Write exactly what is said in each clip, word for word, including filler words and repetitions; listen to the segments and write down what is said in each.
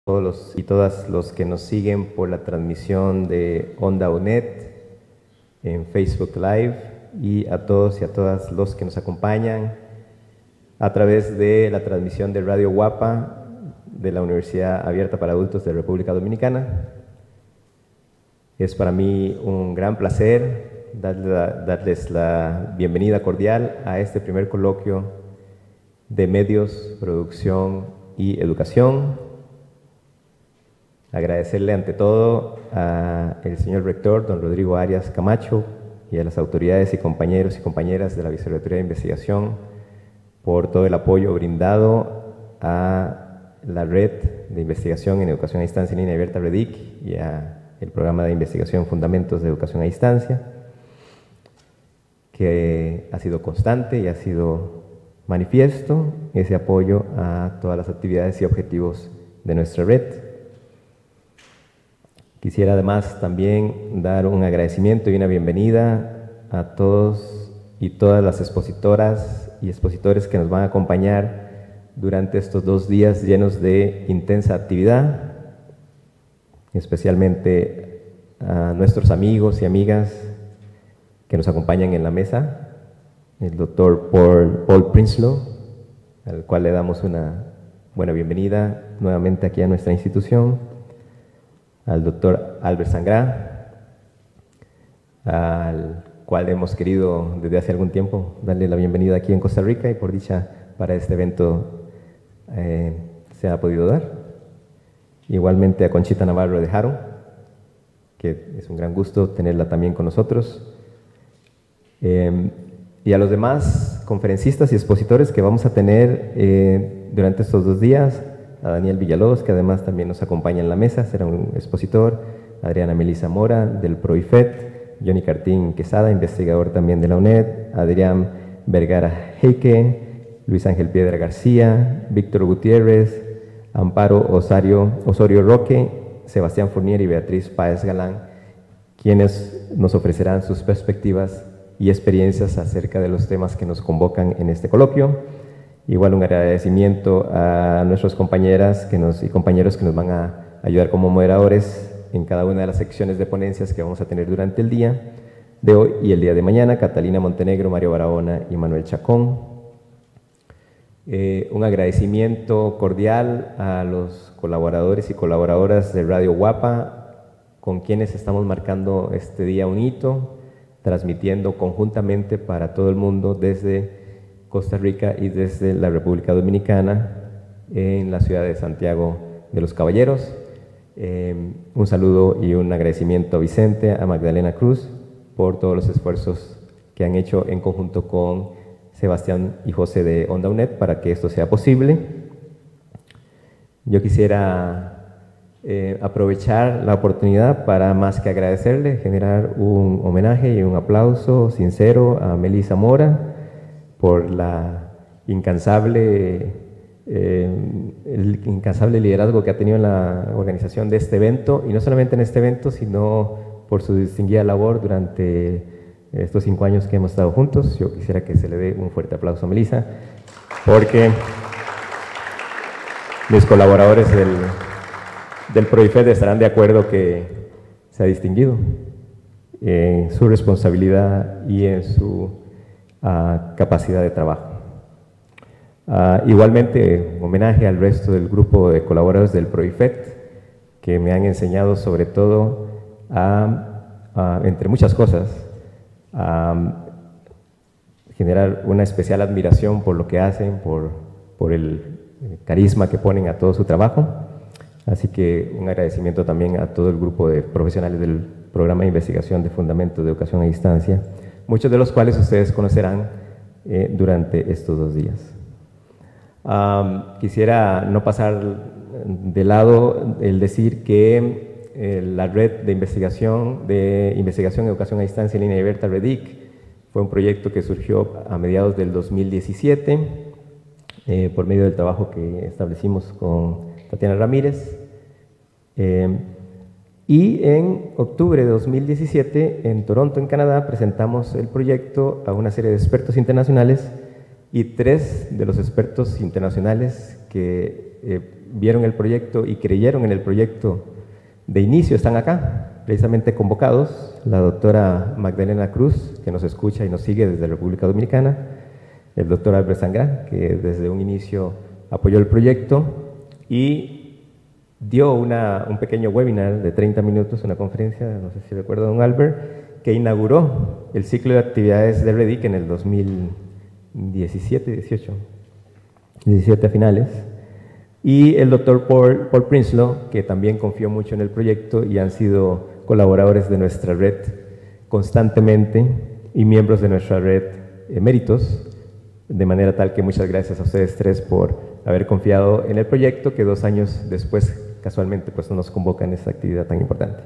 todos los y todas los que nos siguen por la transmisión de Onda U N E D en Facebook Live, y a todos y a todas los que nos acompañan a través de la transmisión de Radio Guapa de la Universidad Abierta para Adultos de República Dominicana. Es para mí un gran placer darles la, darles la bienvenida cordial a este primer coloquio de medios, producción y educación. Agradecerle ante todo al señor rector, don Rodrigo Arias Camacho, y a las autoridades y compañeros y compañeras de la Vicerrectoría de Investigación por todo el apoyo brindado a la Red de Investigación en Educación a Distancia en Línea Abierta, REDIC, y a el Programa de Investigación Fundamentos de Educación a Distancia, que ha sido constante y ha sido manifiesto ese apoyo a todas las actividades y objetivos de nuestra red. Quisiera además también dar un agradecimiento y una bienvenida a todos y todas las expositoras y expositores que nos van a acompañar durante estos dos días llenos de intensa actividad, especialmente a nuestros amigos y amigas que nos acompañan en la mesa, el doctor Paul, Paul Prinsloo, al cual le damos una buena bienvenida nuevamente aquí a nuestra institución, al doctor Albert Sangrá, al cual hemos querido desde hace algún tiempo darle la bienvenida aquí en Costa Rica, y por dicha para este evento eh, se ha podido dar. Igualmente a Conchita Navarro de Jaro, que es un gran gusto tenerla también con nosotros, eh, y a los demás conferencistas y expositores que vamos a tener eh, durante estos dos días, a Daniel Villalobos, que además también nos acompaña en la mesa, será un expositor, Adriana Melisa Mora del PROIFET, Johnny Cartín Quesada, investigador también de la U N E D, Adrián Vergara Heike, Luis Ángel Piedra García, Víctor Gutiérrez, Amparo Osorio, Osorio Roque, Sebastián Fournier y Beatriz Páez Galán, quienes nos ofrecerán sus perspectivas y experiencias acerca de los temas que nos convocan en este coloquio. Igual un agradecimiento a nuestras compañeras que nos, y compañeros que nos van a ayudar como moderadores en cada una de las secciones de ponencias que vamos a tener durante el día de hoy y el día de mañana: Catalina Montenegro, Mario Barahona y Manuel Chacón. Eh, un agradecimiento cordial a los colaboradores y colaboradoras de Radio Guapa, con quienes estamos marcando este día un hito, transmitiendo conjuntamente para todo el mundo desde Costa Rica y desde la República Dominicana en la ciudad de Santiago de los Caballeros. Eh, un saludo y un agradecimiento a Vicente, a Magdalena Cruz, por todos los esfuerzos que han hecho en conjunto con Sebastián y José de Onda U N E D para que esto sea posible. Yo quisiera eh, aprovechar la oportunidad para, más que agradecerle, generar un homenaje y un aplauso sincero a Melisa Mora por la incansable, eh, el incansable liderazgo que ha tenido en la organización de este evento, y no solamente en este evento, sino por su distinguida labor durante estos cinco años que hemos estado juntos. Yo quisiera que se le dé un fuerte aplauso a Melisa, porque mis colaboradores del, del PROIFET estarán de acuerdo que se ha distinguido en su responsabilidad y en su Uh, capacidad de trabajo. Uh, igualmente, un homenaje al resto del grupo de colaboradores del PROIFET, que me han enseñado sobre todo a, a entre muchas cosas, a generar una especial admiración por lo que hacen, por, por el carisma que ponen a todo su trabajo. Así que un agradecimiento también a todo el grupo de profesionales del Programa de Investigación de Fundamentos de Educación a Distancia, muchos de los cuales ustedes conocerán eh, durante estos dos días. Um, quisiera no pasar de lado el decir que eh, la Red de Investigación de Investigación Educación a Distancia en Línea Abierta, REDIC, fue un proyecto que surgió a mediados del dos mil diecisiete eh, por medio del trabajo que establecimos con Tatiana Ramírez. Eh, Y en octubre de dos mil diecisiete, en Toronto, en Canadá, presentamos el proyecto a una serie de expertos internacionales, y tres de los expertos internacionales que eh, vieron el proyecto y creyeron en el proyecto de inicio están acá, precisamente convocados. La doctora Magdalena Cruz, que nos escucha y nos sigue desde República Dominicana, el doctor Albert Sangrán, que desde un inicio apoyó el proyecto y dio una, un pequeño webinar de treinta minutos, una conferencia, no sé si recuerda don Albert, que inauguró el ciclo de actividades de REDIC en el dos mil diecisiete, dieciocho, diecisiete a finales. Y el doctor Paul, Paul Prinsloo, que también confió mucho en el proyecto y han sido colaboradores de nuestra red constantemente y miembros de nuestra red eméritos, de manera tal que muchas gracias a ustedes tres por haber confiado en el proyecto que dos años después, casualmente, pues nos convoca en esta actividad tan importante.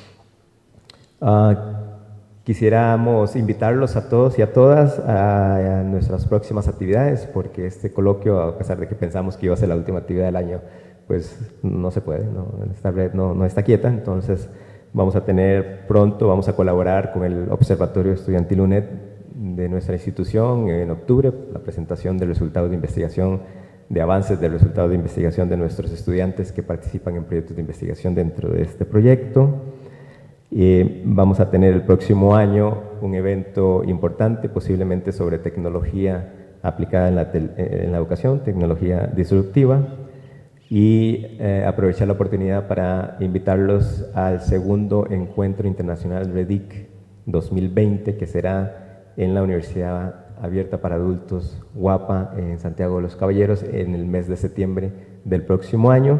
Uh, Quisiéramos invitarlos a todos y a todas a, a nuestras próximas actividades, porque este coloquio, a pesar de que pensamos que iba a ser la última actividad del año, pues no se puede, ¿no? Esta red no, no está quieta. Entonces vamos a tener pronto, vamos a colaborar con el Observatorio Estudiantil UNED de nuestra institución en octubre, la presentación de resultados de investigación, de avances de resultados de investigación de nuestros estudiantes que participan en proyectos de investigación dentro de este proyecto. Eh, vamos a tener el próximo año un evento importante, posiblemente sobre tecnología aplicada en la, en la educación, tecnología disruptiva, y eh, aprovechar la oportunidad para invitarlos al segundo Encuentro Internacional REDIC dos mil veinte, que será en la Universidad Abierta para Adultos Guapa en Santiago de los Caballeros en el mes de septiembre del próximo año,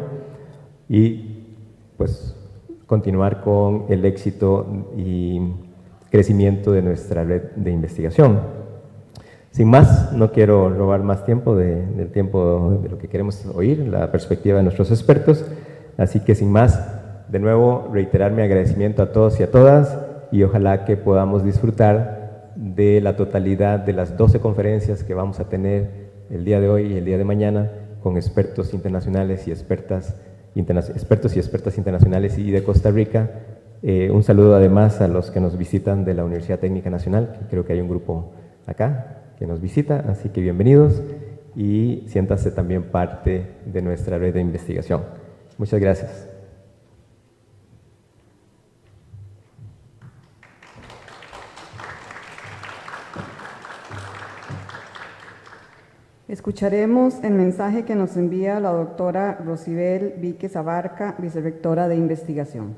y pues continuar con el éxito y crecimiento de nuestra red de investigación. Sin más, no quiero robar más tiempo de, del tiempo de lo que queremos oír, la perspectiva de nuestros expertos, así que sin más, de nuevo reiterar mi agradecimiento a todos y a todas y ojalá que podamos disfrutar de la totalidad de las doce conferencias que vamos a tener el día de hoy y el día de mañana con expertos internacionales y expertas expertos y expertas internacionales y de Costa Rica. Eh, un saludo además a los que nos visitan de la Universidad Técnica Nacional, que creo que hay un grupo acá que nos visita, así que bienvenidos y siéntanse también parte de nuestra red de investigación. Muchas gracias. Escucharemos el mensaje que nos envía la doctora Rosibel Víquez Abarca, vicerrectora de investigación.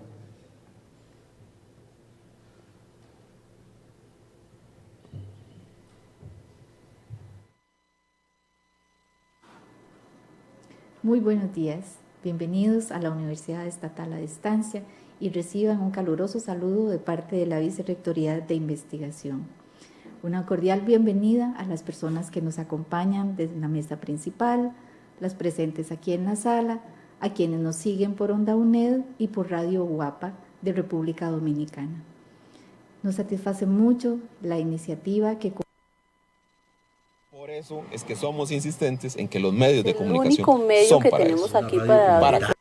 Muy buenos días, bienvenidos a la Universidad Estatal a Distancia y reciban un caluroso saludo de parte de la Vicerrectoría de Investigación. Una cordial bienvenida a las personas que nos acompañan desde la mesa principal, las presentes aquí en la sala, a quienes nos siguen por Onda UNED y por Radio Guapa de República Dominicana. Nos satisface mucho la iniciativa que... Por eso es que somos insistentes en que los medios de comunicación el único medio son que para tenemos eso, aquí para... para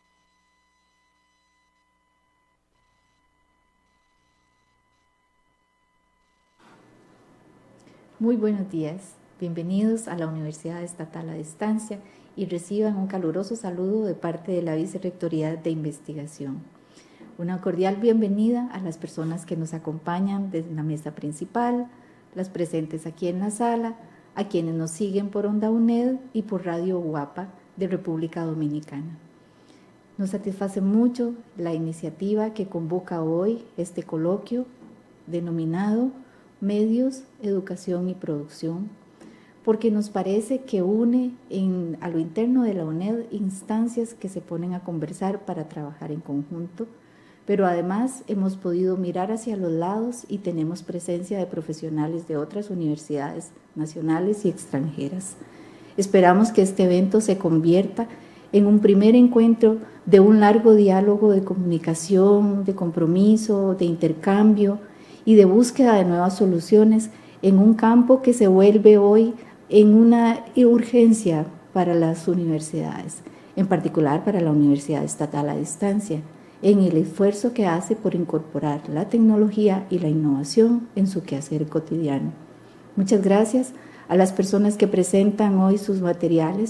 Muy buenos días, bienvenidos a la Universidad Estatal a Distancia y reciban un caluroso saludo de parte de la Vicerrectoría de Investigación. Una cordial bienvenida a las personas que nos acompañan desde la mesa principal, las presentes aquí en la sala, a quienes nos siguen por Onda UNED y por Radio Guapa de República Dominicana. Nos satisface mucho la iniciativa que convoca hoy este coloquio denominado Medios, Educación y Producción, porque nos parece que une en, a lo interno de la UNED instancias que se ponen a conversar para trabajar en conjunto, pero además hemos podido mirar hacia los lados y tenemos presencia de profesionales de otras universidades nacionales y extranjeras. Esperamos que este evento se convierta en un primer encuentro de un largo diálogo de comunicación, de compromiso, de intercambio y de búsqueda de nuevas soluciones en un campo que se vuelve hoy en una urgencia para las universidades, en particular para la Universidad Estatal a Distancia, en el esfuerzo que hace por incorporar la tecnología y la innovación en su quehacer cotidiano. Muchas gracias a las personas que presentan hoy sus materiales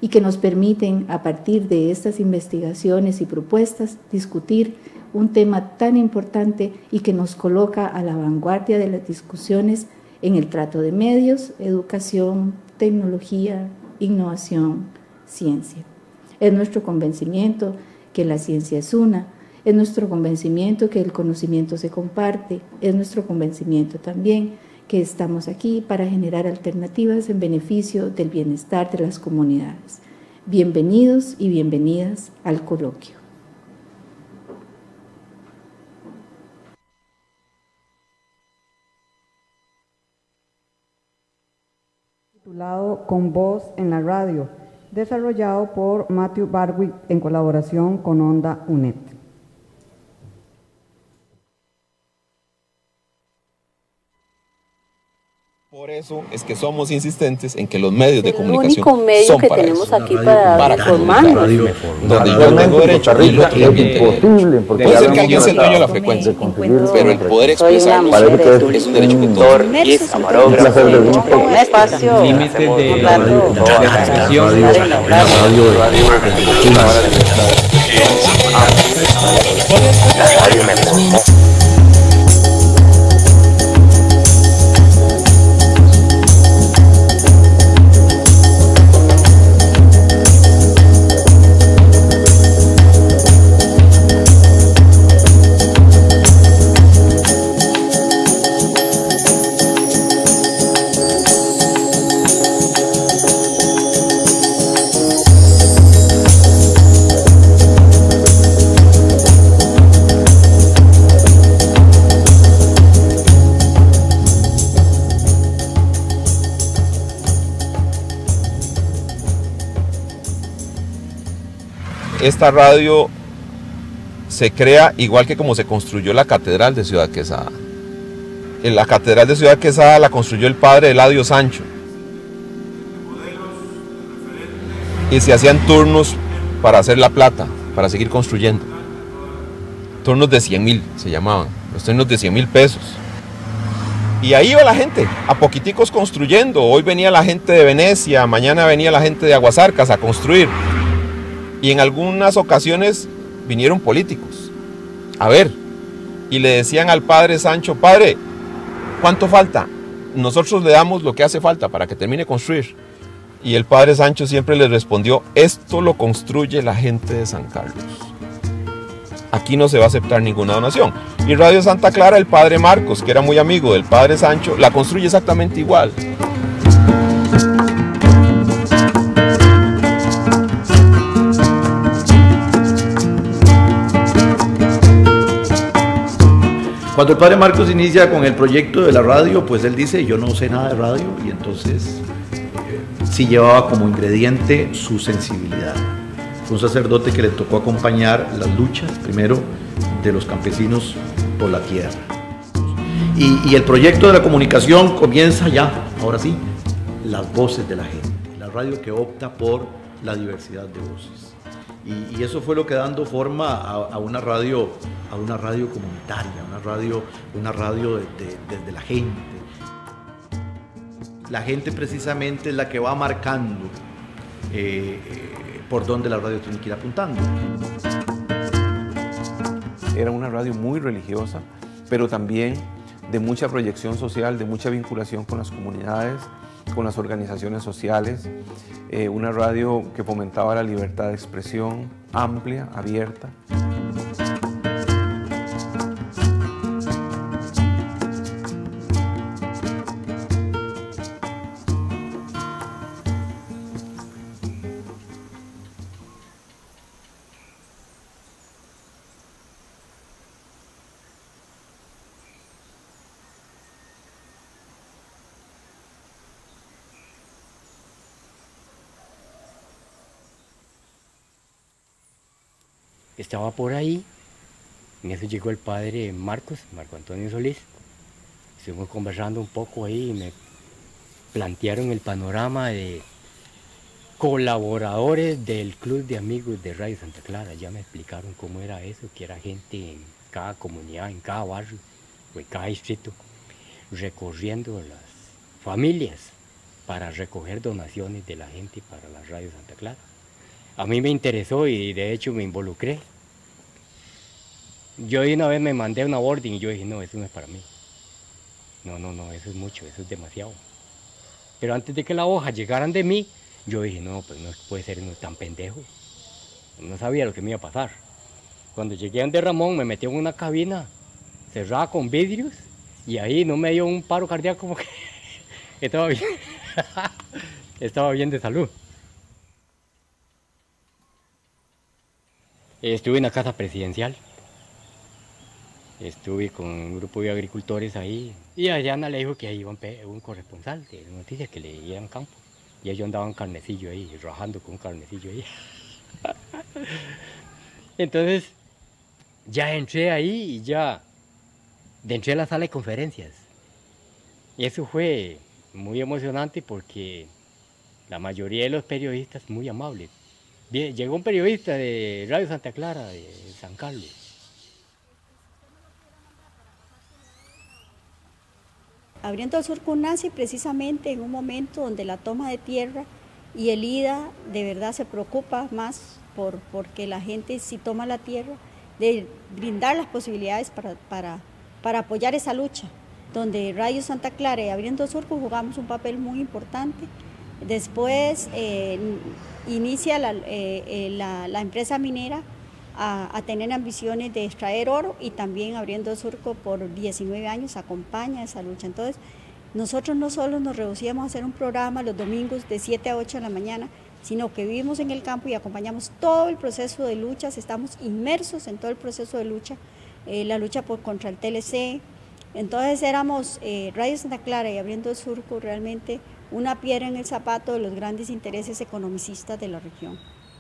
y que nos permiten, a partir de estas investigaciones y propuestas, discutir un tema tan importante y que nos coloca a la vanguardia de las discusiones en el trato de medios, educación, tecnología, innovación, ciencia. Es nuestro convencimiento que la ciencia es una, es nuestro convencimiento que el conocimiento se comparte, es nuestro convencimiento también que estamos aquí para generar alternativas en beneficio del bienestar de las comunidades. Bienvenidos y bienvenidas al coloquio. Titulado Con Voz en la Radio, desarrollado por Matthew Barwick en colaboración con Onda U N E D. Por eso es que somos insistentes en que los medios de el comunicación único medio son que para tenemos eso. aquí para, para informarnos. Donde yo tengo derecho a irlo y imposible, porque puede ser ya que alguien hemos sea el dueño de la tratado frecuencia, de conseguir pero el poder Soy una expresarlo mujer de Parece que es un turismo. derecho que todos. Y es un placer de un un espacio límites de, un de, rato, de expresión, estar en la radio. Esta radio se crea igual que como se construyó la Catedral de Ciudad Quesada. En la Catedral de Ciudad Quesada la construyó el padre Eladio Sancho. Y se hacían turnos para hacer la plata, para seguir construyendo. Turnos de cien mil se llamaban, los turnos de cien mil pesos. Y ahí iba la gente, a poquiticos construyendo. Hoy venía la gente de Venecia, mañana venía la gente de Aguasarcas a construir. Y en algunas ocasiones vinieron políticos a ver, y le decían al padre Sancho: padre, ¿cuánto falta? Nosotros le damos lo que hace falta para que termine de construir. Y el padre Sancho siempre les respondió: esto lo construye la gente de San Carlos. Aquí no se va a aceptar ninguna donación. Y Radio Santa Clara, el padre Marcos, que era muy amigo del padre Sancho, la construye exactamente igual. Cuando el padre Marcos inicia con el proyecto de la radio, pues él dice: yo no sé nada de radio, y entonces eh, sí llevaba como ingrediente su sensibilidad. Fue un sacerdote que le tocó acompañar las luchas, primero, de los campesinos por la tierra. Y, y el proyecto de la comunicación comienza ya, ahora sí, las voces de la gente, la radio que opta por la diversidad de voces. Y, y eso fue lo que dando forma a, a una radio, a una radio comunitaria, una radio, una radio desde de, de la gente. La gente precisamente es la que va marcando eh, eh, por dónde la radio tiene que ir apuntando. Era una radio muy religiosa, pero también de mucha proyección social, de mucha vinculación con las comunidades, con las organizaciones sociales, eh, una radio que fomentaba la libertad de expresión amplia, abierta. Estaba por ahí, en eso llegó el padre Marcos, Marco Antonio Solís. Estuvimos conversando un poco ahí y me plantearon el panorama de colaboradores del Club de Amigos de Radio Santa Clara. Ya me explicaron cómo era eso, que era gente en cada comunidad, en cada barrio o en cada distrito, recorriendo las familias para recoger donaciones de la gente para la Radio Santa Clara. A mí me interesó y de hecho me involucré. Yo de una vez me mandé una boarding y yo dije, no, eso no es para mí. No, no, no, eso es mucho, eso es demasiado. Pero antes de que las hojas llegaran de mí, yo dije, no, pues no puede ser uno tan pendejo. No sabía lo que me iba a pasar. Cuando llegué a donde Ramón, me metí en una cabina cerrada con vidrios y ahí no me dio un paro cardíaco, como que estaba bien, estaba bien de salud. Estuve en la casa presidencial. Estuve con un grupo de agricultores ahí y a Diana le dijo que ahí iba un corresponsal de noticias que le leían campo. Y ellos andaban carnecillo ahí, rajando con un carnecillo ahí. Entonces, ya entré ahí y ya entré a la sala de conferencias. Y eso fue muy emocionante porque la mayoría de los periodistas muy amables. Bien, llegó un periodista de Radio Santa Clara, de San Carlos. Abriendo el Surco nace precisamente en un momento donde la toma de tierra y el I D A de verdad se preocupa más por porque la gente si toma la tierra, de brindar las posibilidades para, para, para apoyar esa lucha, donde Radio Santa Clara y Abriendo el Surco jugamos un papel muy importante. Después eh, inicia la, eh, la, la empresa minera A, a tener ambiciones de extraer oro y también Abriendo el Surco por diecinueve años acompaña esa lucha. Entonces, nosotros no solo nos reducíamos a hacer un programa los domingos de siete a ocho de la mañana, sino que vivimos en el campo y acompañamos todo el proceso de luchas, estamos inmersos en todo el proceso de lucha, eh, la lucha por, contra el T L C. Entonces éramos eh, Radio Santa Clara y Abriendo el Surco realmente una piedra en el zapato de los grandes intereses economicistas de la región.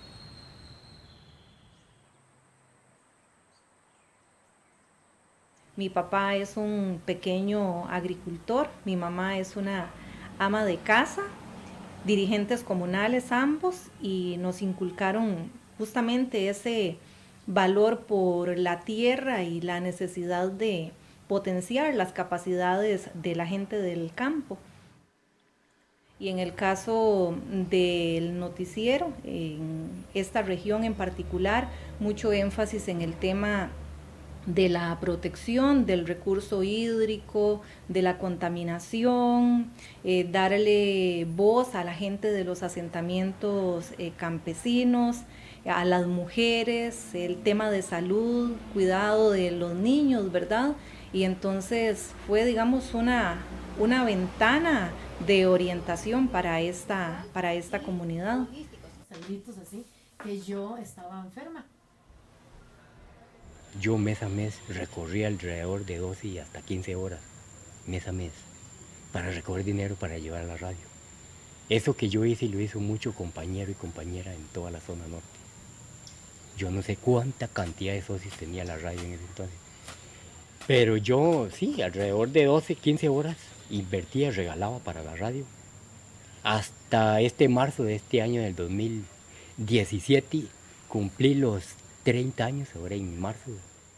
Mi papá es un pequeño agricultor, mi mamá es una ama de casa, dirigentes comunales ambos, y nos inculcaron justamente ese valor por la tierra y la necesidad de potenciar las capacidades de la gente del campo. Y en el caso del noticiero, en esta región en particular, mucho énfasis en el tema de la protección del recurso hídrico, de la contaminación, eh, darle voz a la gente de los asentamientos eh, campesinos, a las mujeres, el tema de salud, cuidado de los niños, ¿verdad? Y entonces fue, digamos, una, una ventana de orientación para esta, para esta comunidad. Así que yo estaba enferma. Yo mes a mes recorría alrededor de doce y hasta quince horas, mes a mes, para recoger dinero para llevar a la radio. Eso que yo hice lo hizo mucho compañero y compañera en toda la zona norte. Yo no sé cuánta cantidad de socios tenía la radio en ese entonces. Pero yo, sí, alrededor de doce, quince horas invertía, regalaba para la radio. Hasta este marzo de este año del dos mil diecisiete cumplí los treinta años, ahora en marzo.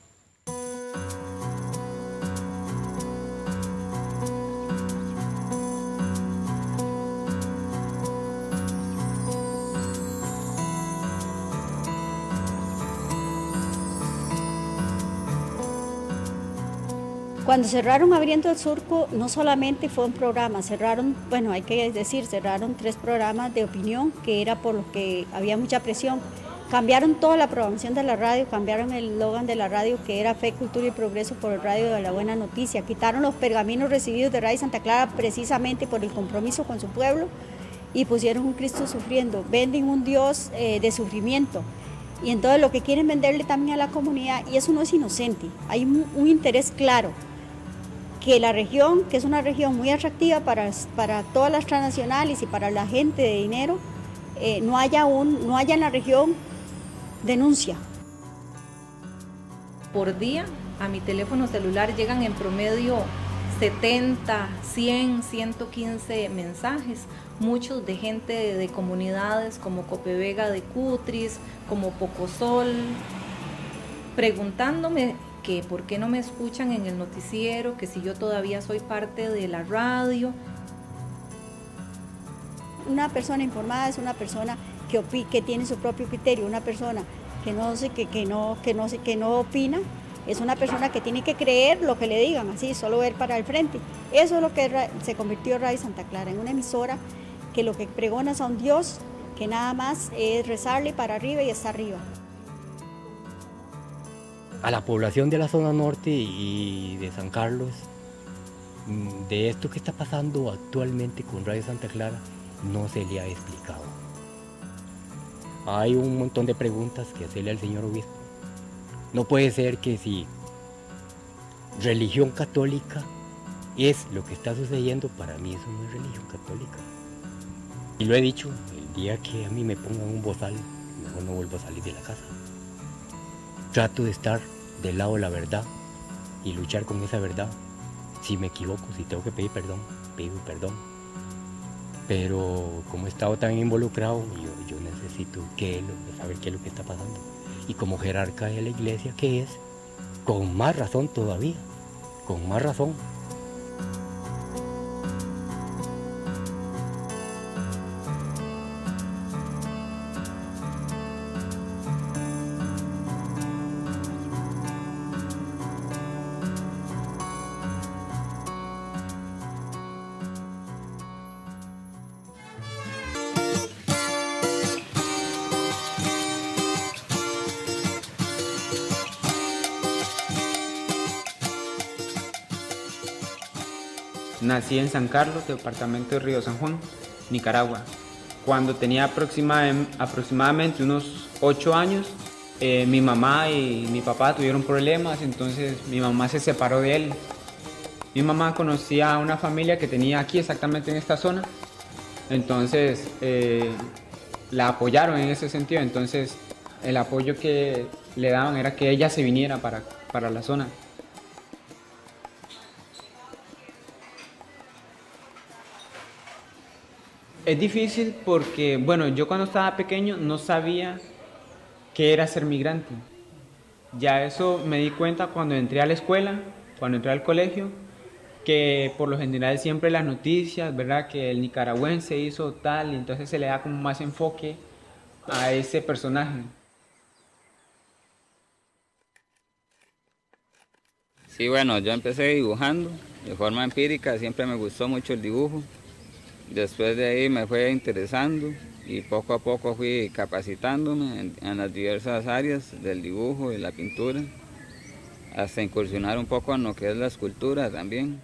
Cuando cerraron Abriendo el Surco, no solamente fue un programa, cerraron, bueno, hay que decir, cerraron tres programas de opinión, que era por lo que había mucha presión. Cambiaron toda la programación de la radio, cambiaron el eslogan de la radio, que era Fe, Cultura y Progreso por el Radio de la Buena Noticia. Quitaron los pergaminos recibidos de Radio Santa Clara precisamente por el compromiso con su pueblo y pusieron un Cristo sufriendo. Venden un Dios eh, de sufrimiento. Y entonces lo que quieren venderle también a la comunidad, y eso no es inocente, hay un, un interés claro, que la región, que es una región muy atractiva para, para todas las transnacionales y para la gente de dinero, eh, no haya un, no haya en la región denuncia. Por día a mi teléfono celular llegan en promedio setenta, cien, ciento quince mensajes, muchos de gente de, de comunidades como Copevega de Cutris, como Pocosol, preguntándome que por qué no me escuchan en el noticiero, que si yo todavía soy parte de la radio. una persona informada es una persona que, opi, que tiene su propio criterio, una persona que no, se, que, que, no, que, no, que no opina, es una persona que tiene que creer lo que le digan, así, solo ver para el frente. Eso es lo que se convirtió Radio Santa Clara, en una emisora que lo que pregona es a un Dios, que nada más es rezarle para arriba y está arriba. A la población de la zona norte y de San Carlos, de esto que está pasando actualmente con Radio Santa Clara, no se le ha explicado. Hay un montón de preguntas que hacerle al señor obispo. No puede ser que si religión católica es lo que está sucediendo, para mí eso no es religión católica. Y lo he dicho, el día que a mí me pongan un bozal, mejor no vuelvo a salir de la casa. Trato de estar del lado de la verdad y luchar con esa verdad. Si me equivoco, si tengo que pedir perdón, pido perdón. Pero como he estado tan involucrado, yo, yo necesito que él, saber qué es lo que está pasando. Y como jerarca de la iglesia que es, con más razón todavía, con más razón. Nací en San Carlos, departamento de Río San Juan, Nicaragua. Cuando tenía aproximadamente unos ocho años, eh, mi mamá y mi papá tuvieron problemas, entonces mi mamá se separó de él. Mi mamá conocía a una familia que tenía aquí exactamente en esta zona, entonces eh, la apoyaron en ese sentido, entonces el apoyo que le daban era que ella se viniera para, para la zona. Es difícil porque, bueno, yo cuando estaba pequeño no sabía qué era ser migrante. Ya eso me di cuenta cuando entré a la escuela, cuando entré al colegio, que por lo general siempre las noticias, ¿verdad? Que el nicaragüense hizo tal, y entonces se le da como más enfoque a ese personaje. Sí, bueno, yo empecé dibujando de forma empírica, siempre me gustó mucho el dibujo. Después de ahí me fue interesando y poco a poco fui capacitándome en, en las diversas áreas del dibujo y la pintura, hasta incursionar un poco en lo que es la escultura también.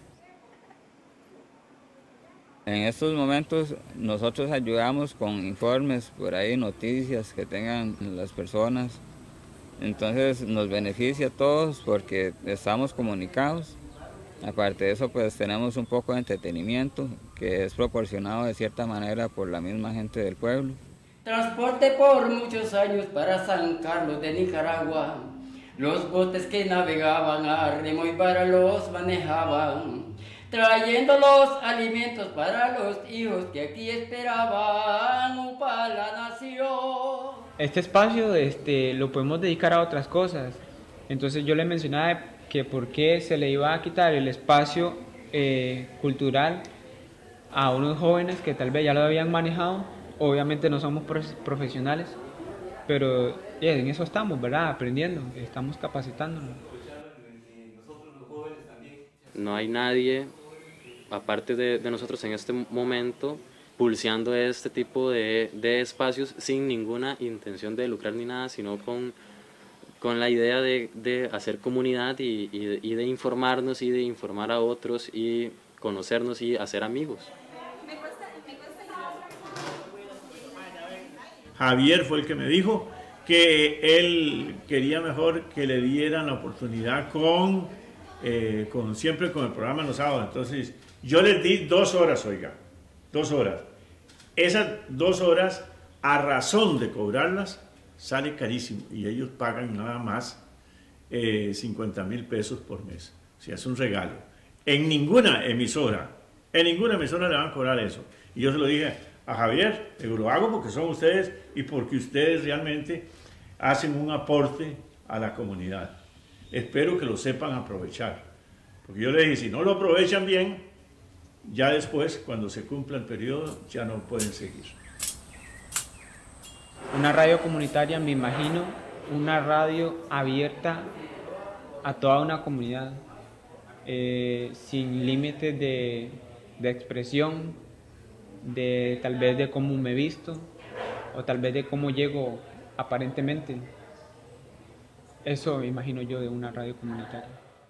En estos momentos nosotros ayudamos con informes, por ahí noticias que tengan las personas, entonces nos beneficia a todos porque estamos comunicados. Aparte de eso, pues tenemos un poco de entretenimiento que es proporcionado de cierta manera por la misma gente del pueblo. Transporte por muchos años para San Carlos de Nicaragua. Los botes que navegaban a remo y para los manejaban, trayendo los alimentos para los hijos que aquí esperaban para la nación. Este espacio este, lo podemos dedicar a otras cosas. Entonces yo le mencionaba que por qué se le iba a quitar el espacio eh, cultural a unos jóvenes que tal vez ya lo habían manejado. Obviamente no somos profesionales, pero yeah, en eso estamos, ¿verdad? Aprendiendo, estamos capacitándonos. No hay nadie, aparte de, de nosotros en este momento, pulseando este tipo de, de espacios sin ninguna intención de lucrar ni nada, sino con... con la idea de, de hacer comunidad y, y, de, y de informarnos y de informar a otros y conocernos y hacer amigos. Javier fue el que me dijo que él quería mejor que le dieran la oportunidad con, eh, con siempre con el programa los sábados. Entonces yo les di dos horas, oiga, dos horas. Esas dos horas, a razón de cobrarlas, sale carísimo y ellos pagan nada más eh, cincuenta mil pesos por mes. O sea, es un regalo. En ninguna emisora, en ninguna emisora le van a cobrar eso. Y yo se lo dije a Javier, digo, lo hago porque son ustedes y porque ustedes realmente hacen un aporte a la comunidad. Espero que lo sepan aprovechar. Porque yo le dije, si no lo aprovechan bien, Ya después, cuando se cumpla el periodo, ya no pueden seguir. Una radio comunitaria, me imagino, una radio abierta a toda una comunidad, eh, sin límites de, de expresión, de tal vez de cómo me visto, o tal vez de cómo llego aparentemente. Eso me imagino yo de una radio comunitaria.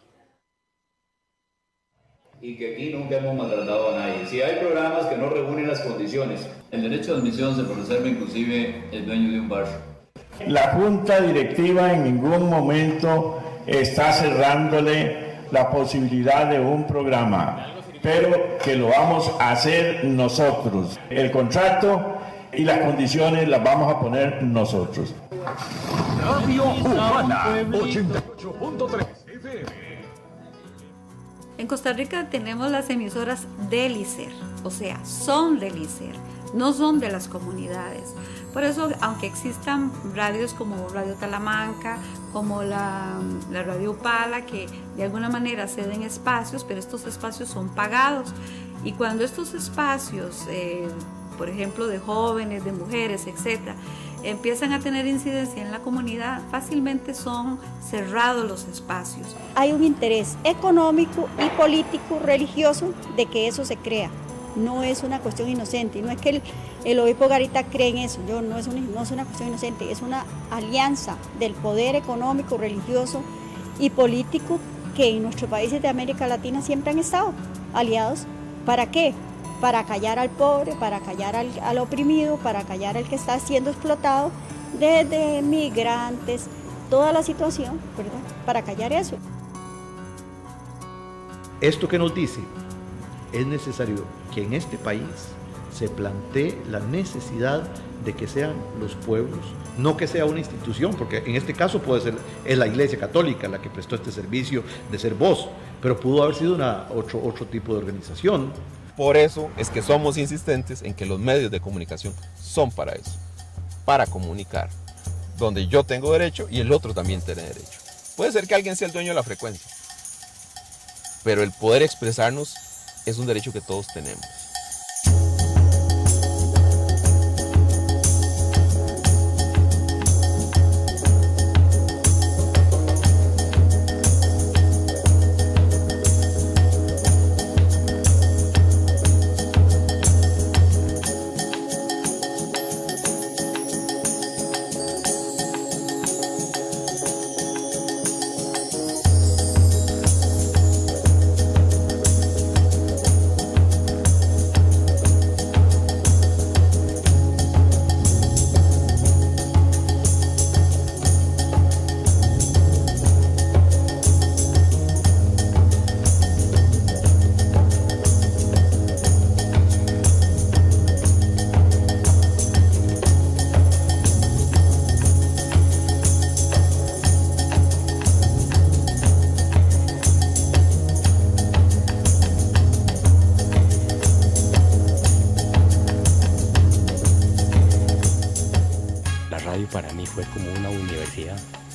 Y que aquí nunca hemos maltratado a nadie. Si hay programas que no reúnen las condiciones, el derecho de admisión se reserva inclusive el dueño de un bar. La junta directiva en ningún momento está cerrándole la posibilidad de un programa, pero que lo vamos a hacer nosotros. El contrato y las condiciones las vamos a poner nosotros. Radio Urbana ochenta y ocho punto tres F M. En Costa Rica tenemos las emisoras del I C E R, o sea, son del I C E R, no son de las comunidades. Por eso, aunque existan radios como Radio Talamanca, como la, la Radio Pala, que de alguna manera ceden espacios, pero estos espacios son pagados. Y cuando estos espacios, eh, por ejemplo, de jóvenes, de mujeres, etcétera, empiezan a tener incidencia en la comunidad, fácilmente son cerrados los espacios. Hay un interés económico y político religioso de que eso se crea. No es una cuestión inocente, no es que el, el obispo Garita cree en eso, yo, no, es una, no es una cuestión inocente, es una alianza del poder económico, religioso y político que en nuestros países de América Latina siempre han estado aliados. ¿Para qué? Para callar al pobre, para callar al, al oprimido, para callar al que está siendo explotado, desde migrantes, toda la situación, ¿verdad? Para callar eso. Esto que nos dice, es necesario que en este país se plantee la necesidad de que sean los pueblos, no que sea una institución, porque en este caso puede ser, es la Iglesia Católica la que prestó este servicio de ser voz, pero pudo haber sido una, otro, otro tipo de organización. Por eso es que somos insistentes en que los medios de comunicación son para eso, para comunicar, donde yo tengo derecho y el otro también tiene derecho. Puede ser que alguien sea el dueño de la frecuencia, pero el poder expresarnos es un derecho que todos tenemos. Para mí fue como una universidad.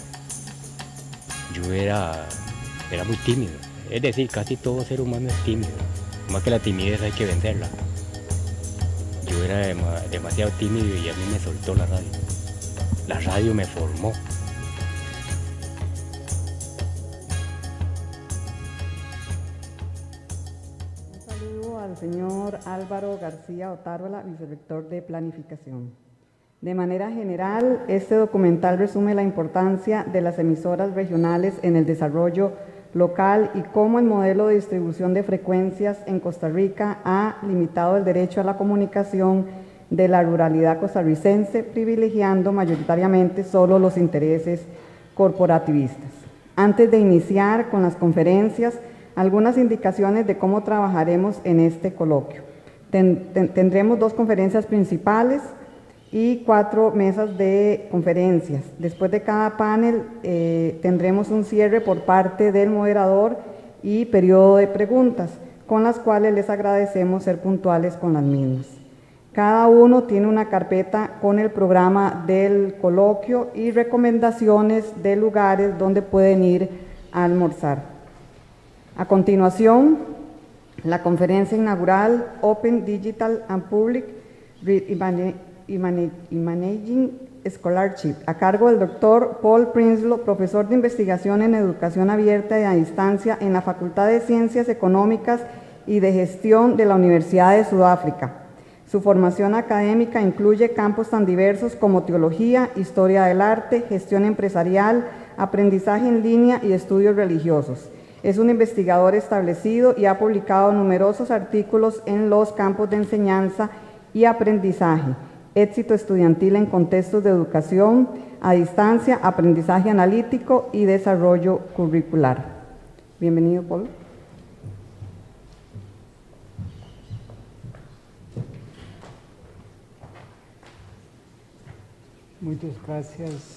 Yo era, era muy tímido, es decir, casi todo ser humano es tímido, más que la timidez hay que vencerla. Yo era dem demasiado tímido y a mí me soltó la radio. La radio me formó. Un saludo al señor Álvaro García Otárola, vicerrector de Planificación. De manera general, este documental resume la importancia de las emisoras regionales en el desarrollo local y cómo el modelo de distribución de frecuencias en Costa Rica ha limitado el derecho a la comunicación de la ruralidad costarricense, privilegiando mayoritariamente solo los intereses corporativistas. Antes de iniciar con las conferencias, algunas indicaciones de cómo trabajaremos en este coloquio. Ten, ten, tendremos dos conferencias principales y cuatro mesas de conferencias. Después de cada panel eh, tendremos un cierre por parte del moderador y periodo de preguntas, con las cuales les agradecemos ser puntuales con las mismas. Cada uno tiene una carpeta con el programa del coloquio y recomendaciones de lugares donde pueden ir a almorzar. A continuación, La conferencia inaugural Open Digital and Public Read y Managing Scholarship, a cargo del doctor Paul Prinsloo, profesor de investigación en educación abierta y a distancia en la Facultad de Ciencias Económicas y de Gestión de la Universidad de Sudáfrica. Su formación académica incluye campos tan diversos como teología, historia del arte, gestión empresarial, aprendizaje en línea y estudios religiosos. Es un investigador establecido y ha publicado numerosos artículos en los campos de enseñanza y aprendizaje, éxito estudiantil en contextos de educación a distancia, aprendizaje analítico y desarrollo curricular. Bienvenido, Paul. Muchas gracias.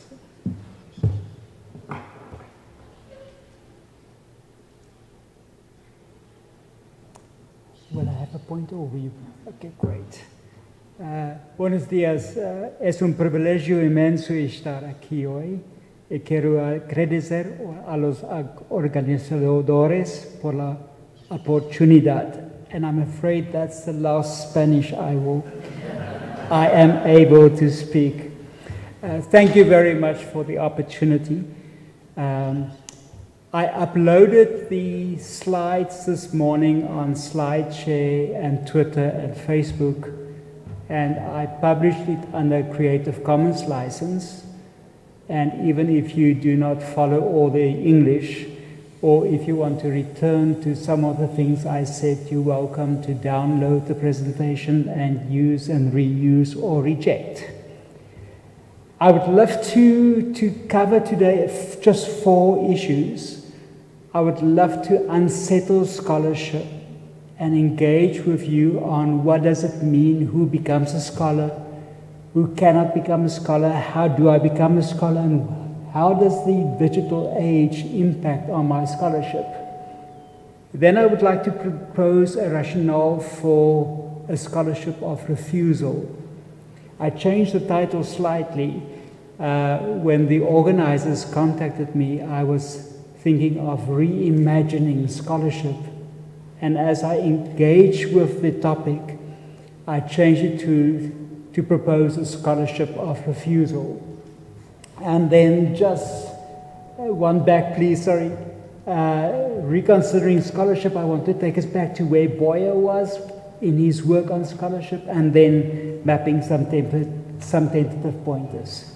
Will I have a point overview? Okay, great. Uh, buenos días. Uh, es un privilegio inmenso estar aquí hoy. Y quiero agradecer a los organizadores por la oportunidad. And I'm afraid that's the last Spanish I will, I am able to speak. Uh, thank you very much for the opportunity. Um, I uploaded the slides this morning on SlideShare and Twitter and Facebook, and I published it under Creative Commons license. And even if you do not follow all the English, or if you want to return to some of the things I said, you're welcome to download the presentation and use and reuse or reject. I would love to, to cover today just four issues. I would love to unsettle scholarship and engage with you on what does it mean, who becomes a scholar, who cannot become a scholar, how do I become a scholar, and how does the digital age impact on my scholarship. Then I would like to propose a rationale for a scholarship of refusal. I changed the title slightly. Uh, when the organizers contacted me, I was thinking of reimagining scholarship. And as I engage with the topic, I changed it to, to propose a scholarship of refusal. And then just uh, one back, please, sorry. Uh, reconsidering scholarship, I want to take us back to where Boyer was in his work on scholarship, and then mapping some, temp some tentative pointers.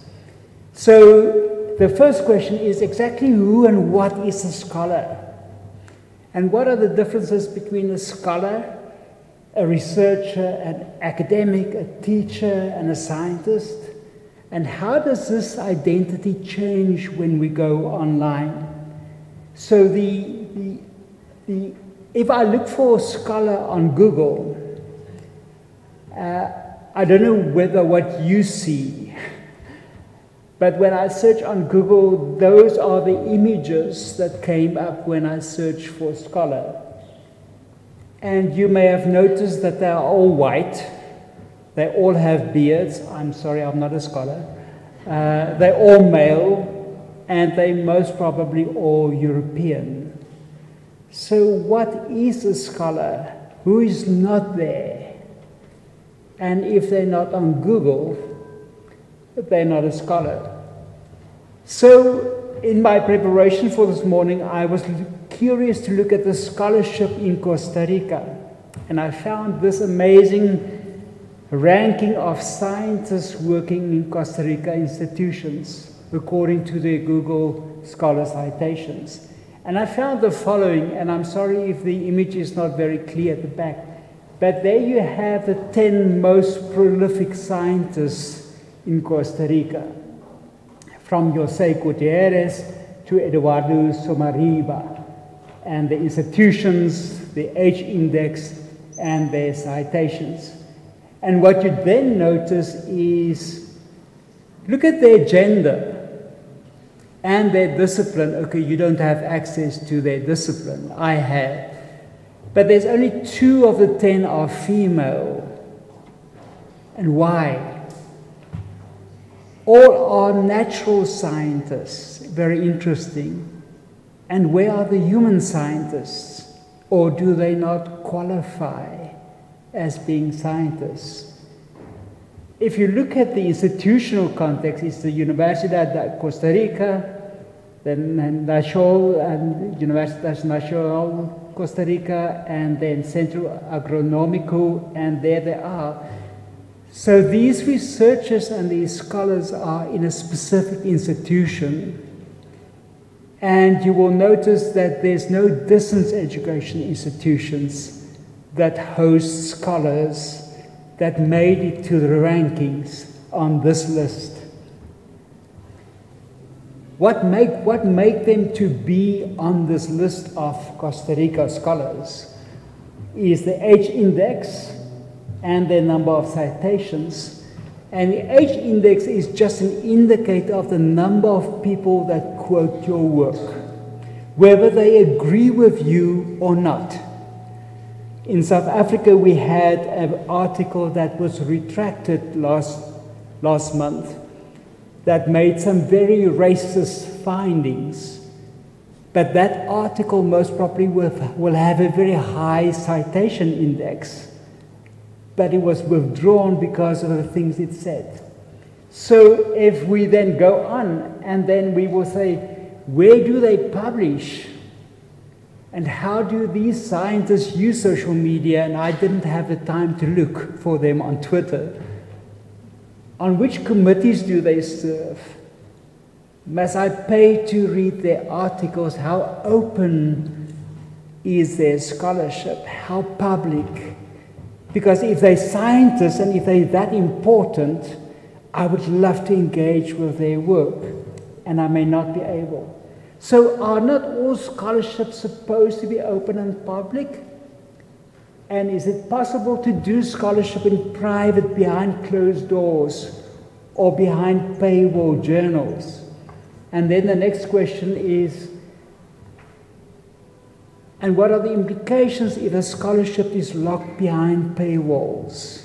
So the first question is exactly who and what is a scholar? And what are the differences between a scholar, a researcher, an academic, a teacher, and a scientist? And how does this identity change when we go online? So the, the, the, if I look for a scholar on Google, uh, I don't know whether what you see, but when I search on Google, those are the images that came up when I searched for scholar. And you may have noticed that they are all white. They all have beards. I'm sorry, I'm not a scholar. Uh, they're all male, and they most probably all European. So what is a scholar? Who is not there? And if they're not on Google, they're not a scholar. So in my preparation for this morning, I was curious to look at the scholarship in Costa Rica. And I found this amazing ranking of scientists working in Costa Rica institutions, according to the Google Scholar citations. And I found the following, and I'm sorry if the image is not very clear at the back, but there you have the ten most prolific scientists in Costa Rica, from José Gutiérrez to Eduardo Somariba, and the institutions, the age index, and their citations. And what you then notice is, look at their gender and their discipline. Okay, you don't have access to their discipline. I have. But there's only two of the ten are female. And why? All are natural scientists. Very interesting. And where are the human scientists? or do they not qualify as being scientists? If you look at the institutional context, it's the Universidad de Costa Rica, then National and Universidad Nacional Costa Rica, and then Centro Agronómico, and there they are. So these researchers and these scholars are in a specific institution, and you will notice that there's no distance education institutions that host scholars that made it to the rankings on this list. What make, what make them to be on this list of Costa Rica scholars is the H index and the number of citations. And the H index is just an indicator of the number of people that quote your work, whether they agree with you or not. In South Africa, we had an article that was retracted last, last month that made some very racist findings. But that article most probably will, will have a very high citation index. But it was withdrawn because of the things it said. So if we then go on, and then we will say, where do they publish? And how do these scientists use social media? And I didn't have the time to look for them on Twitter. On which committees do they serve? Must I pay to read their articles? How open is their scholarship? How public? Because if they're scientists and if they're that important, I would love to engage with their work, and I may not be able. So are not all scholarships supposed to be open and public? And is it possible to do scholarship in private behind closed doors or behind paywall journals? And then the next question is, and what are the implications if a scholarship is locked behind paywalls?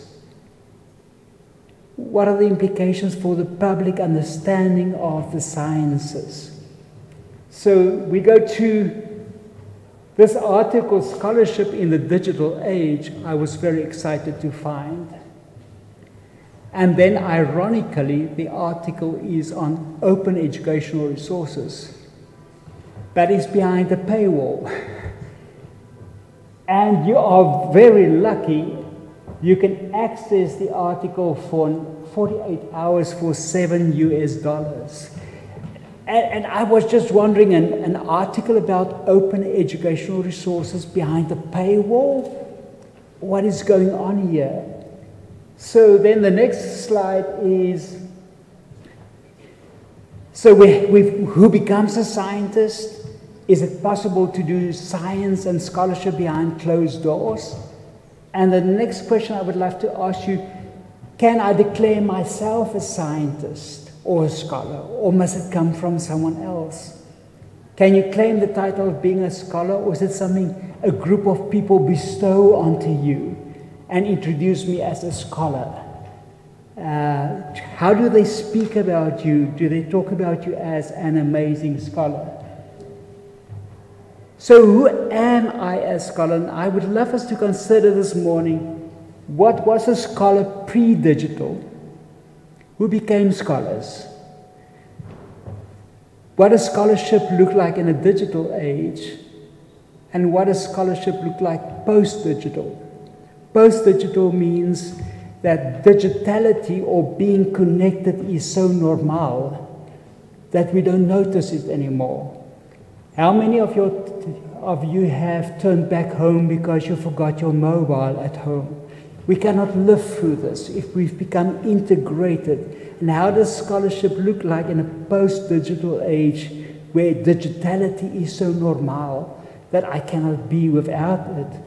What are the implications for the public understanding of the sciences? So we go to this article, Scholarship in the Digital Age, I was very excited to find. And then ironically, the article is on open educational resources, but it's behind a paywall. And you are very lucky, you can access the article for forty-eight hours for seven U S dollars. And, and I was just wondering, an, an article about open educational resources behind the paywall? What is going on here? So then the next slide is, so we, we've, who becomes a scientist? Is it possible to do science and scholarship behind closed doors? And the next question I would love to ask you, can I declare myself a scientist or a scholar, or must it come from someone else? Can you claim the title of being a scholar, or is it something a group of people bestow onto you and introduce me as a scholar? Uh, how do they speak about you? Do they talk about you as an amazing scholar? So who am I as a scholar? And I would love us to consider this morning, what was a scholar pre-digital? Who became scholars? What does scholarship look like in a digital age? And what does scholarship look like post-digital? Post-digital means that digitality or being connected is so normal that we don't notice it anymore. How many of, your, of you have turned back home because you forgot your mobile at home? We cannot live through this if we've become integrated. And how does scholarship look like in a post-digital age where digitality is so normal that I cannot be without it?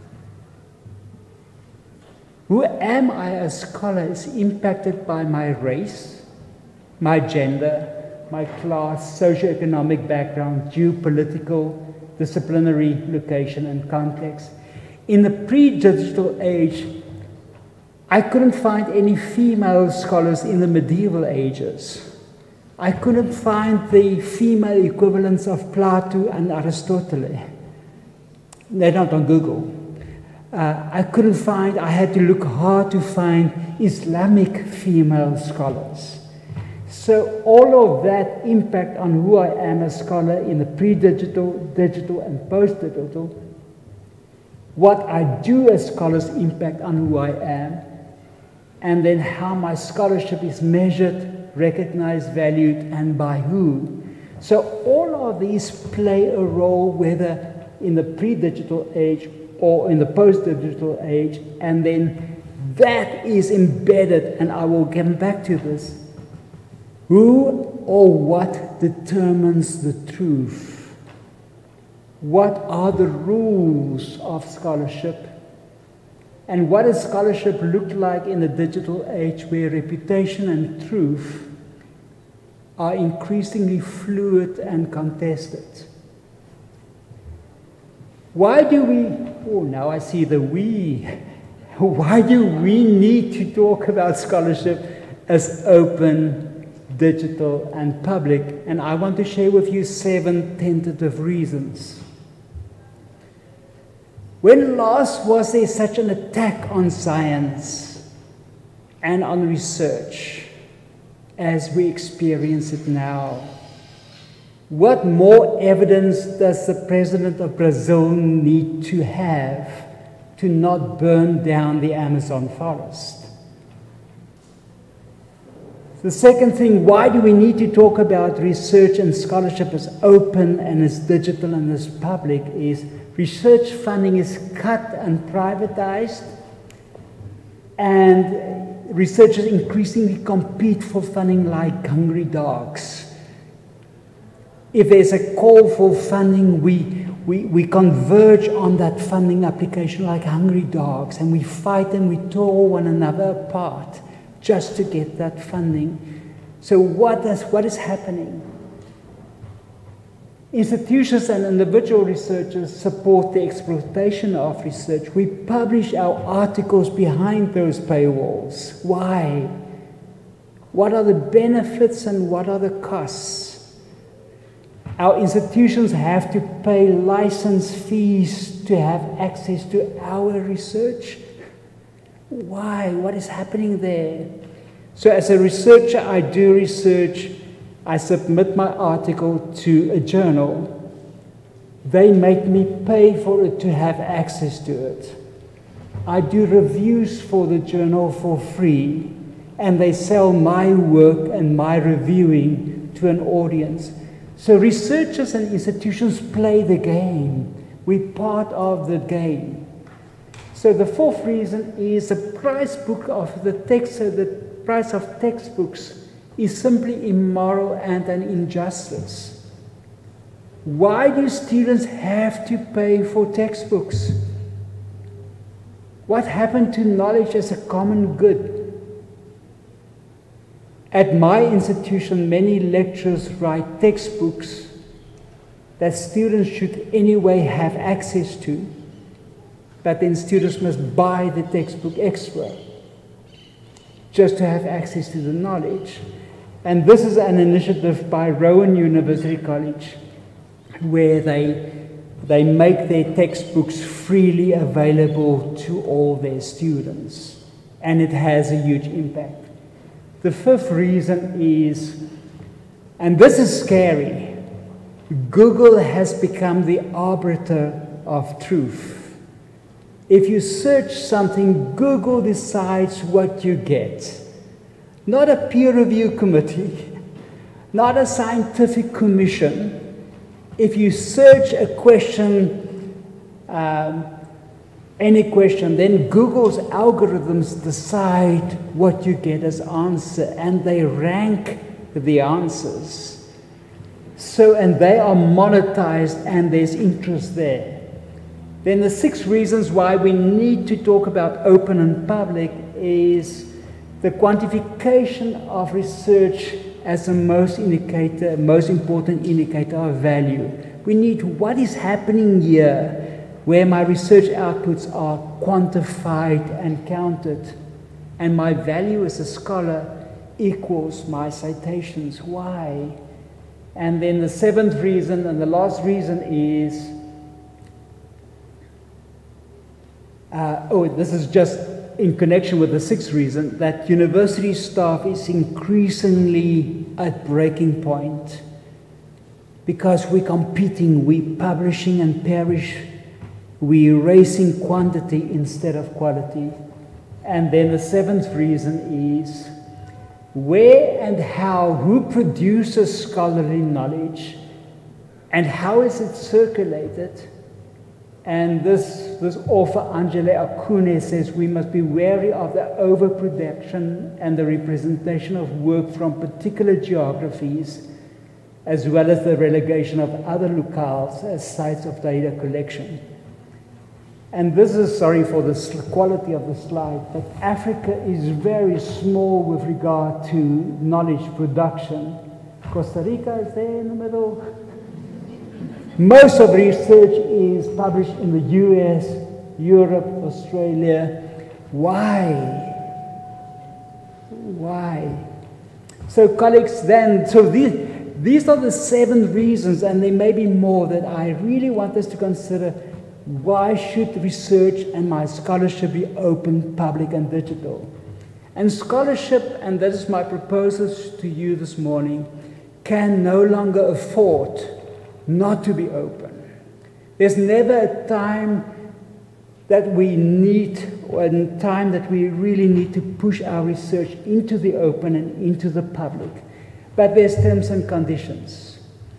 Who am I as a scholar is impacted by my race, my gender, my class, socioeconomic background, geopolitical, disciplinary location and context. In the pre-digital age, I couldn't find any female scholars in the medieval ages. I couldn't find the female equivalents of Plato and Aristotle. they're not on Google. Uh, I couldn't find, I had to look hard to find Islamic female scholars. So all of that impact on who I am as a scholar in the pre-digital, digital, and post-digital, what I do as scholars impact on who I am, and then how my scholarship is measured, recognized, valued, and by who. So all of these play a role, whether in the pre-digital age or in the post-digital age, and then that is embedded, and I will get back to this. Who or what determines the truth? What are the rules of scholarship? And what does scholarship look like in the digital age where reputation and truth are increasingly fluid and contested? Why do we, oh, now I see the we. Why do we need to talk about scholarship as open, digital, and public? And I want to share with you seven tentative reasons. When last was there such an attack on science and on research as we experience it now? What more evidence does the president of Brazil need to have to not burn down the Amazon forest? The second thing, why do we need to talk about research and scholarship as open and as digital and as public is research funding is cut and privatized, and researchers increasingly compete for funding like hungry dogs. If there's a call for funding, we, we, we converge on that funding application like hungry dogs, and we fight and we tore one another apart just to get that funding. So what, does, what is happening? Institutions and individual researchers support the exploitation of research. We publish our articles behind those paywalls. Why? What are the benefits and what are the costs? Our institutions have to pay license fees to have access to our research. Why? What is happening there? So as a researcher, I do research. I submit my article to a journal. They make me pay for it to have access to it. I do reviews for the journal for free, and they sell my work and my reviewing to an audience. So researchers and institutions play the game. We're part of the game. So the fourth reason is the price book of the text, uh, the price of textbooks is simply immoral and an injustice. Why do students have to pay for textbooks? What happened to knowledge as a common good? At my institution, many lecturers write textbooks that students should anyway have access to, but then students must buy the textbook extra just to have access to the knowledge. And this is an initiative by Rowan University College, where they, they make their textbooks freely available to all their students. And it has a huge impact. The fifth reason is, and this is scary, Google has become the arbiter of truth. If you search something, Google decides what you get. Not a peer review committee, not a scientific commission. If you search a question, um, any question, then Google's algorithms decide what you get as answer, and they rank the answers. So, and they are monetized, and there's interest there. Then the six reasons why we need to talk about open and public is the quantification of research as the most indicator, most important indicator of value. We need what is happening here, where my research outputs are quantified and counted, and my value as a scholar equals my citations. Why? And then the seventh reason and the last reason is Uh, oh, this is just in connection with the sixth reason, that university staff is increasingly at breaking point because we're competing, we're publishing and perish, we're racing quantity instead of quality. And then the seventh reason is where and how, who produces scholarly knowledge and how is it circulated? And this, this author, Angele Akune, says we must be wary of the overproduction and the representation of work from particular geographies, as well as the relegation of other locales as sites of data collection. And this is, sorry for the quality of the slide, but Africa is very small with regard to knowledge production. Costa Rica is there in the middle. Most of research is published in the U S, Europe, Australia. Why? Why? So colleagues then, so these, these are the seven reasons, and there may be more, that I really want us to consider. Why should research and my scholarship be open, public, and digital? And scholarship, and that is my proposals to you this morning, can no longer afford not to be open. There's never a time that we need, or a time that we really need to push our research into the open and into the public. But there's terms and conditions.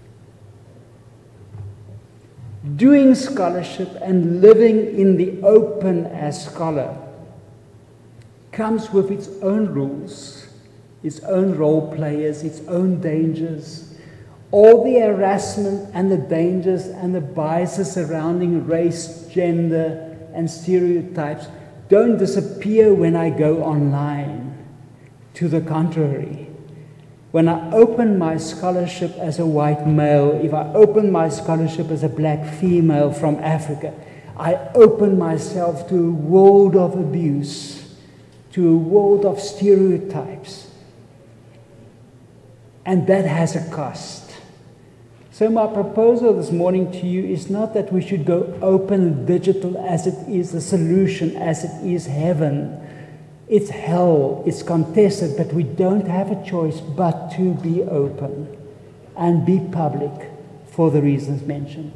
Doing scholarship and living in the open as scholar comes with its own rules, its own role players, its own dangers. All the harassment and the dangers and the biases surrounding race, gender, and stereotypes don't disappear when I go online. To the contrary, when I open my scholarship as a white male, if I open my scholarship as a black female from Africa, I open myself to a world of abuse, to a world of stereotypes. And that has a cost. So my proposal this morning to you is not that we should go open digital as it is the solution, as it is heaven. It's hell, it's contested, but we don't have a choice but to be open and be public for the reasons mentioned.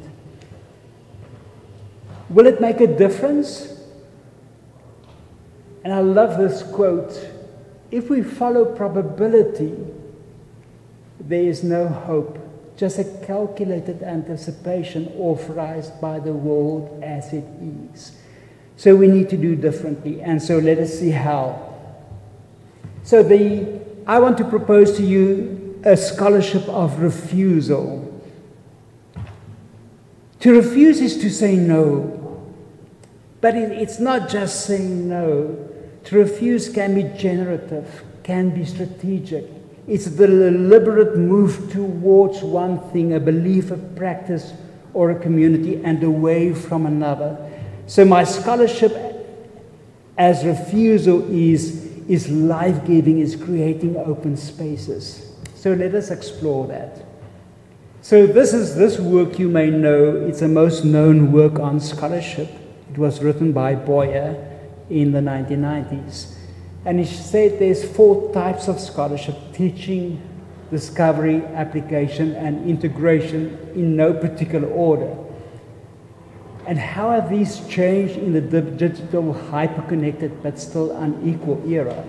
Will it make a difference? And I love this quote, if we follow probability, there is no hope. Just a calculated anticipation authorized by the world as it is. So we need to do differently, and so let us see how. So the, I want to propose to you a scholarship of refusal. To refuse is to say no, but it, it's not just saying no. To refuse can be generative, can be strategic. It's the deliberate move towards one thing, a belief, a practice, or a community, and away from another. So my scholarship as refusal is, is life-giving, is creating open spaces. So let us explore that. So this is this work you may know. It's the most known work on scholarship. It was written by Boyer in the nineteen nineties. And he said there's four types of scholarship: teaching, discovery, application, and integration in no particular order. And how have these changed in the digital, hyper-connected, but still unequal era?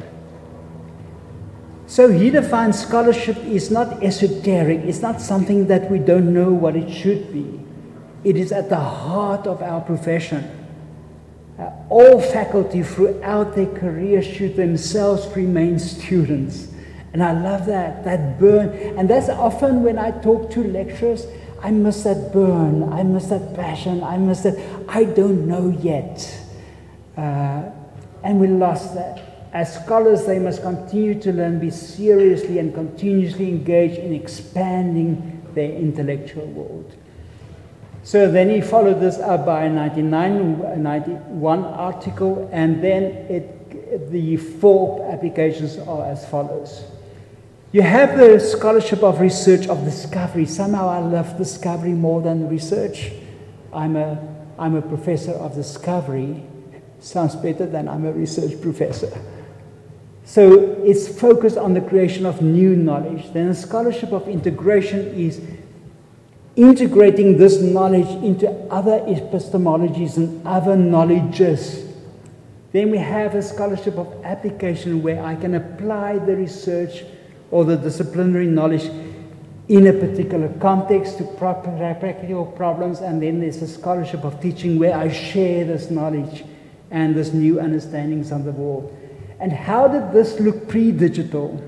So he defines scholarship is not esoteric, it's not something that we don't know what it should be. It is at the heart of our profession. Uh, all faculty throughout their career should themselves remain students. And I love that, that burn. And that's often when I talk to lecturers, I miss that burn, I miss that passion, I miss that, I don't know yet. Uh, and we lost that. As scholars, they must continue to learn, be seriously and continuously engaged in expanding their intellectual world. So then he followed this up by a nineteen ninety-one article, and then it, the four applications are as follows. You have the scholarship of research of discovery. Somehow I love discovery more than research. I'm a, I'm a professor of discovery, Sounds better than I'm a research professor. So it's focused on the creation of new knowledge. Then a scholarship of integration is integrating this knowledge into other epistemologies and other knowledges. Then we have a scholarship of application where I can apply the research or the disciplinary knowledge in a particular context to proper practical problems. And then there's a scholarship of teaching where I share this knowledge and this new understandings of the world. And how did this look pre-digital?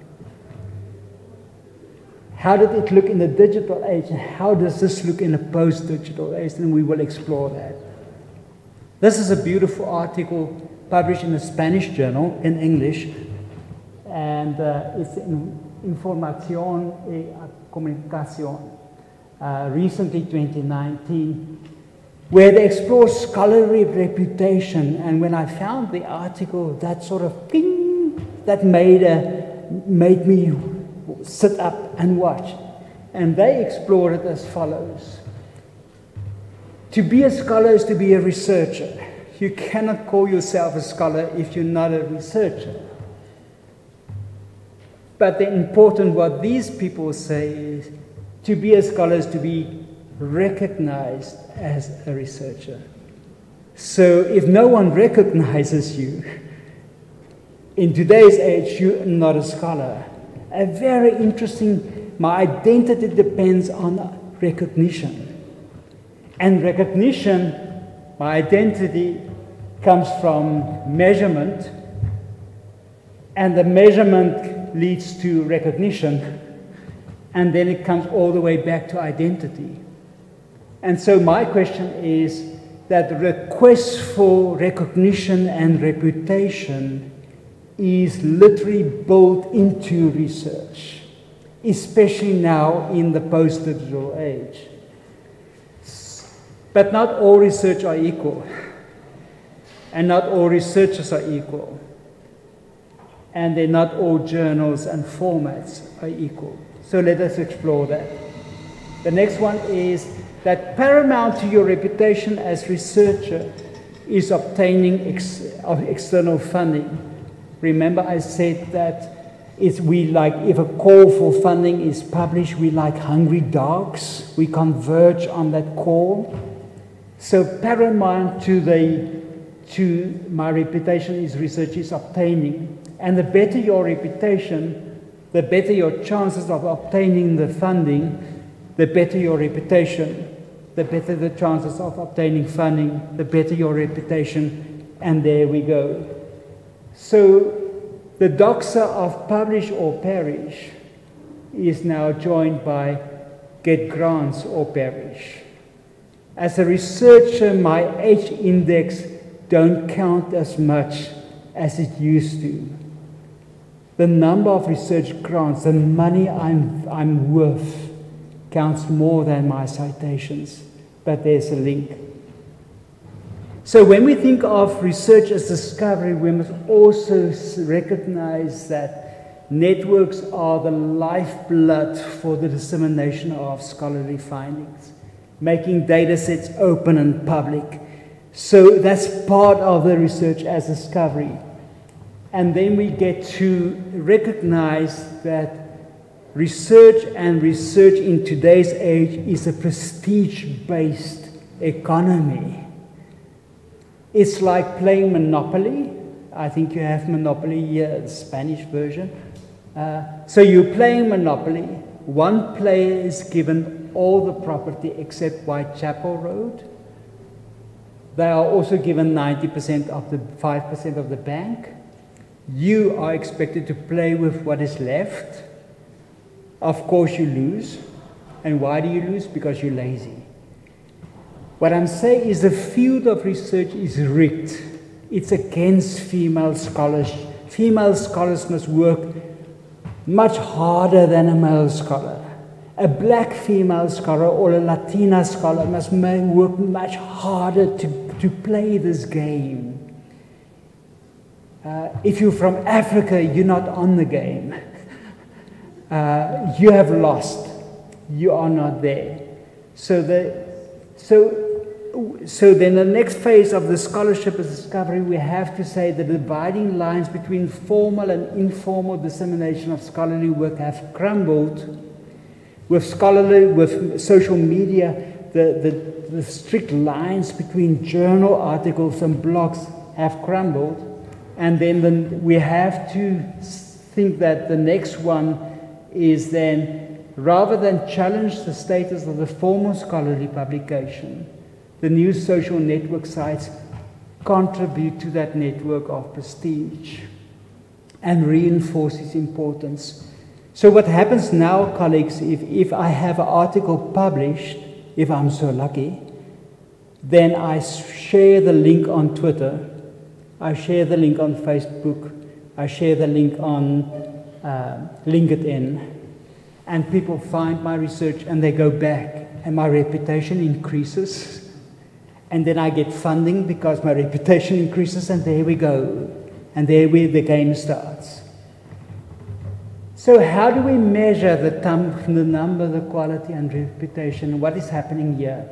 How did it look in the digital age? And how does this look in a post-digital age? And we will explore that. This is a beautiful article published in a Spanish journal in English. And uh, it's in Información y Comunicación, uh, recently twenty nineteen, where they explore scholarly reputation. And when I found the article, that sort of ping, that made, a, made me sit up and watch. And they explore it as follows. To be a scholar is to be a researcher. You cannot call yourself a scholar if you're not a researcher. But the important, what these people say is, to be a scholar is to be recognized as a researcher. So if no one recognizes you, in today's age, you're not a scholar. A very interesting, my identity depends on recognition. And recognition, my identity, comes from measurement, and the measurement leads to recognition, and then it comes all the way back to identity. And so my question is that the request for recognition and reputation is literally built into research, especially now in the post-digital age. But not all research are equal, and not all researchers are equal, and then not all journals and formats are equal. So let us explore that. The next one is that paramount to your reputation as researcher is obtaining ex of external funding. Remember I said that it's we like, if a call for funding is published, we like hungry dogs, we converge on that call. So paramount to, the, to my reputation is research is obtaining. And the better your reputation, the better your chances of obtaining the funding, the better your reputation, the better the chances of obtaining funding, the better your reputation, and there we go. So the doxa of publish or perish is now joined by get grants or perish. As a researcher, my H index don't count as much as it used to. The number of research grants, the money I'm, I'm worth, counts more than my citations, but there's a link. So when we think of research as discovery, we must also recognize that networks are the lifeblood for the dissemination of scholarly findings, making data sets open and public. So that's part of the research as discovery. And then we get to recognize that research and research in today's age is a prestige-based economy. It's like playing Monopoly. I think you have Monopoly here, the Spanish version. Uh, so you're playing Monopoly. One player is given all the property except Whitechapel Road. They are also given ninety percent of the five percent of the bank. You are expected to play with what is left. Of course you lose. And why do you lose? Because you're lazy. What I'm saying is the field of research is rigged. It's against female scholars. Female scholars must work much harder than a male scholar. A black female scholar or a Latina scholar must work much harder to, to play this game. Uh, if you're from Africa, you're not on the game. Uh, you have lost. You are not there. So, the, so so then the next phase of the scholarship is discovery. We have to say the dividing lines between formal and informal dissemination of scholarly work have crumbled. With scholarly, with social media, the, the, the strict lines between journal articles and blogs have crumbled. And then the, we have to think that the next one is then, rather than challenge the status of the formal scholarly publication, the new social network sites contribute to that network of prestige and reinforce its importance. So what happens now, colleagues, if, if I have an article published, if I'm so lucky, then I share the link on Twitter, I share the link on Facebook, I share the link on uh, LinkedIn, and people find my research and they go back, and my reputation increases, and then I get funding because my reputation increases, and there we go, and there we, the game starts. So how do we measure the, tum the number, the quality, and reputation? What is happening here?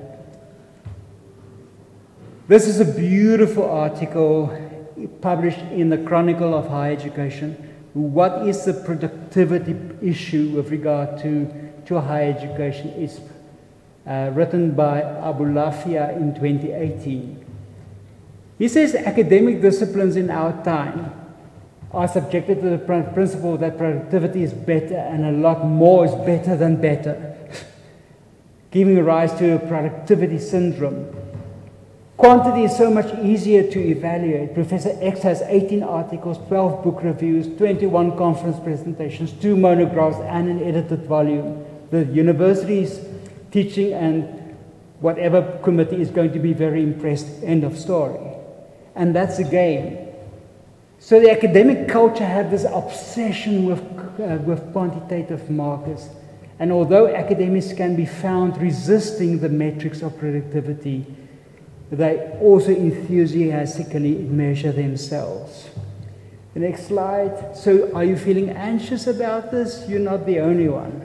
This is a beautiful article published in the Chronicle of Higher Education. What is the productivity issue with regard to, to higher education? It's uh, written by Abulafia in twenty eighteen. He says academic disciplines in our time are subjected to the principle that productivity is better and a lot more is better than better, giving rise to a productivity syndrome. Quantity is so much easier to evaluate. Professor X has eighteen articles, twelve book reviews, twenty-one conference presentations, two monographs, and an edited volume. The university's teaching and whatever committee is going to be very impressed, end of story. And that's the game. So the academic culture had this obsession with, uh, with quantitative markers. And although academics can be found resisting the metrics of productivity, they also enthusiastically measure themselves. The next slide. So are you feeling anxious about this? You're not the only one.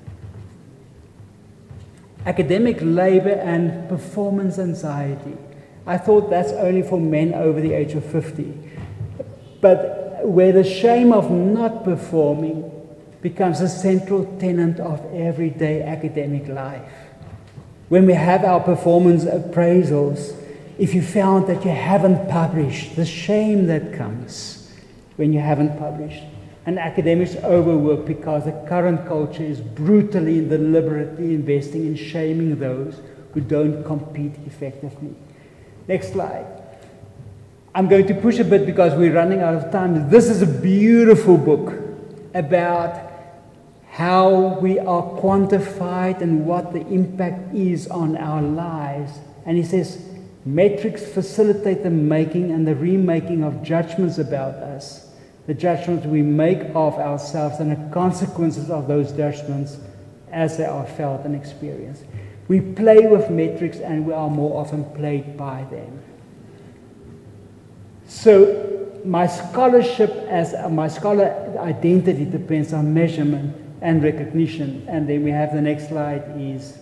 Academic labor and performance anxiety. I thought that's only for men over the age of fifty. But where the shame of not performing becomes a central tenet of everyday academic life. When we have our performance appraisals, if you found that you haven't published, the shame that comes when you haven't published. And academics overwork because the current culture is brutally and deliberately investing in shaming those who don't compete effectively. Next slide. I'm going to push a bit because we're running out of time. This is a beautiful book about how we are quantified and what the impact is on our lives. And he says, metrics facilitate the making and the remaking of judgments about us, the judgments we make of ourselves and the consequences of those judgments as they are felt and experienced. We play with metrics and we are more often played by them. So my scholarship as uh, my scholar identity depends on measurement and recognition. And then we have the next slide is,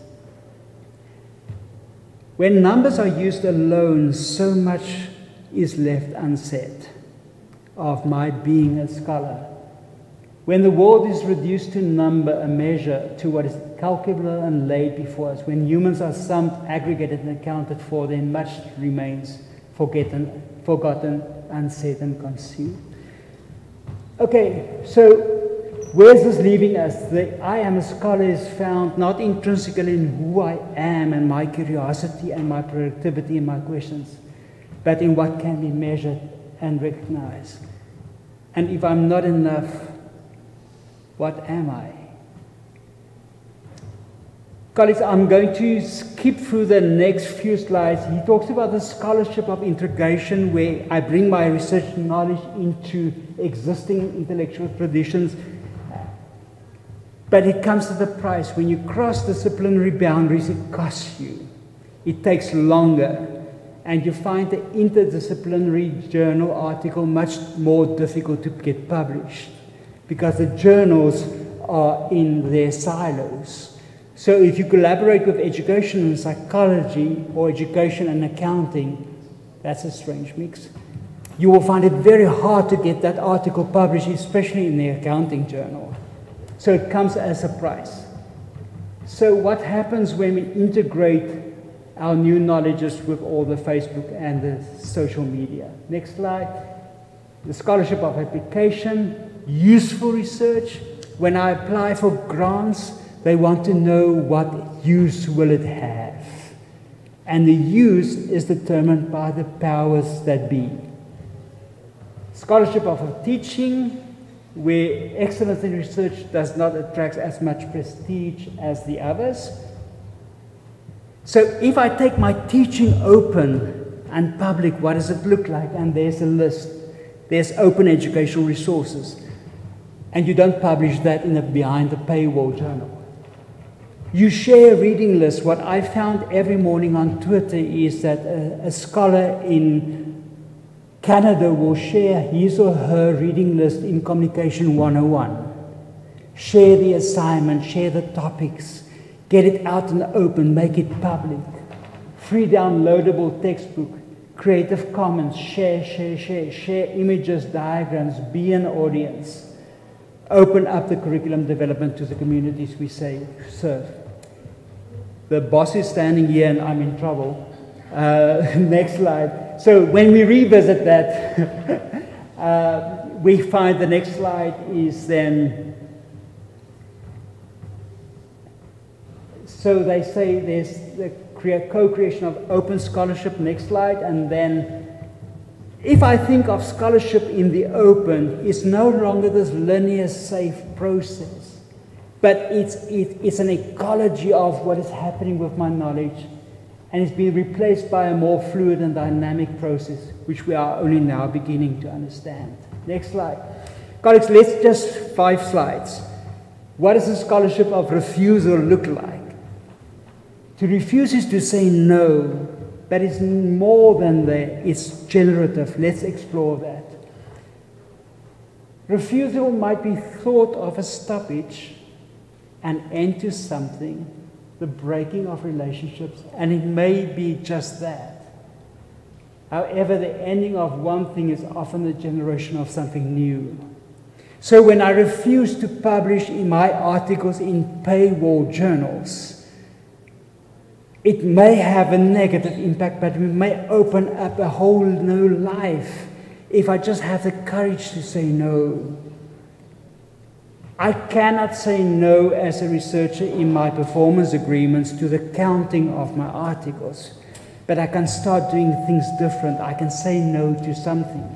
when numbers are used alone, so much is left unsaid of my being a scholar. When the world is reduced to number, a measure, to what is calculable and laid before us, when humans are summed, aggregated, and accounted for, then much remains forgotten, forgotten, unsaid, and concealed. Okay, so where's this leaving us? The I am a scholar is found not intrinsically in who I am and my curiosity and my productivity and my questions, but in what can be measured and recognized. And if I'm not enough, what am I? Colleagues, I'm going to skip through the next few slides. He talks about the scholarship of integration, where I bring my research knowledge into existing intellectual traditions. But it comes at a price. When you cross disciplinary boundaries, it costs you. It takes longer. And you find the interdisciplinary journal article much more difficult to get published because the journals are in their silos. So if you collaborate with education and psychology or education and accounting, that's a strange mix. You will find it very hard to get that article published, especially in the accounting journal. So it comes as a surprise. So what happens when we integrate our new knowledges with all the Facebook and the social media? Next slide. The scholarship of application, useful research. When I apply for grants, they want to know what use will it have. And the use is determined by the powers that be. Scholarship of teaching, where excellence in research does not attract as much prestige as the others. So if I take my teaching open and public, what does it look like? And there's a list. There's open educational resources. And you don't publish that in a behind the paywall journal. You share a reading list. What I found every morning on Twitter is that a, a scholar in Canada will share his or her reading list in Communication one oh one. Share the assignment, share the topics, get it out in the open, make it public. Free downloadable textbook, Creative Commons, share, share, share, share images, diagrams, be an audience. Open up the curriculum development to the communities we say, serve. The boss is standing here and I'm in trouble. Uh, next slide. So when we revisit that, uh, we find the next slide is then, so they say there's the co-creation of open scholarship, next slide, and then if I think of scholarship in the open, it's no longer this linear, safe process, but it's, it, it's an ecology of what is happening with my knowledge, and it's been replaced by a more fluid and dynamic process, which we are only now beginning to understand. Next slide. Colleagues, let's just five slides. What does a scholarship of refusal look like? To refuse is to say no, but it's more than that, it's generative. Let's explore that. Refusal might be thought of as stoppage, an end to something, the breaking of relationships, and it may be just that. However, the ending of one thing is often the generation of something new. So when I refuse to publish in my articles in paywall journals, it may have a negative impact, but we may open up a whole new life if I just have the courage to say no. I cannot say no as a researcher in my performance agreements to the counting of my articles, but I can start doing things different. I can say no to some things.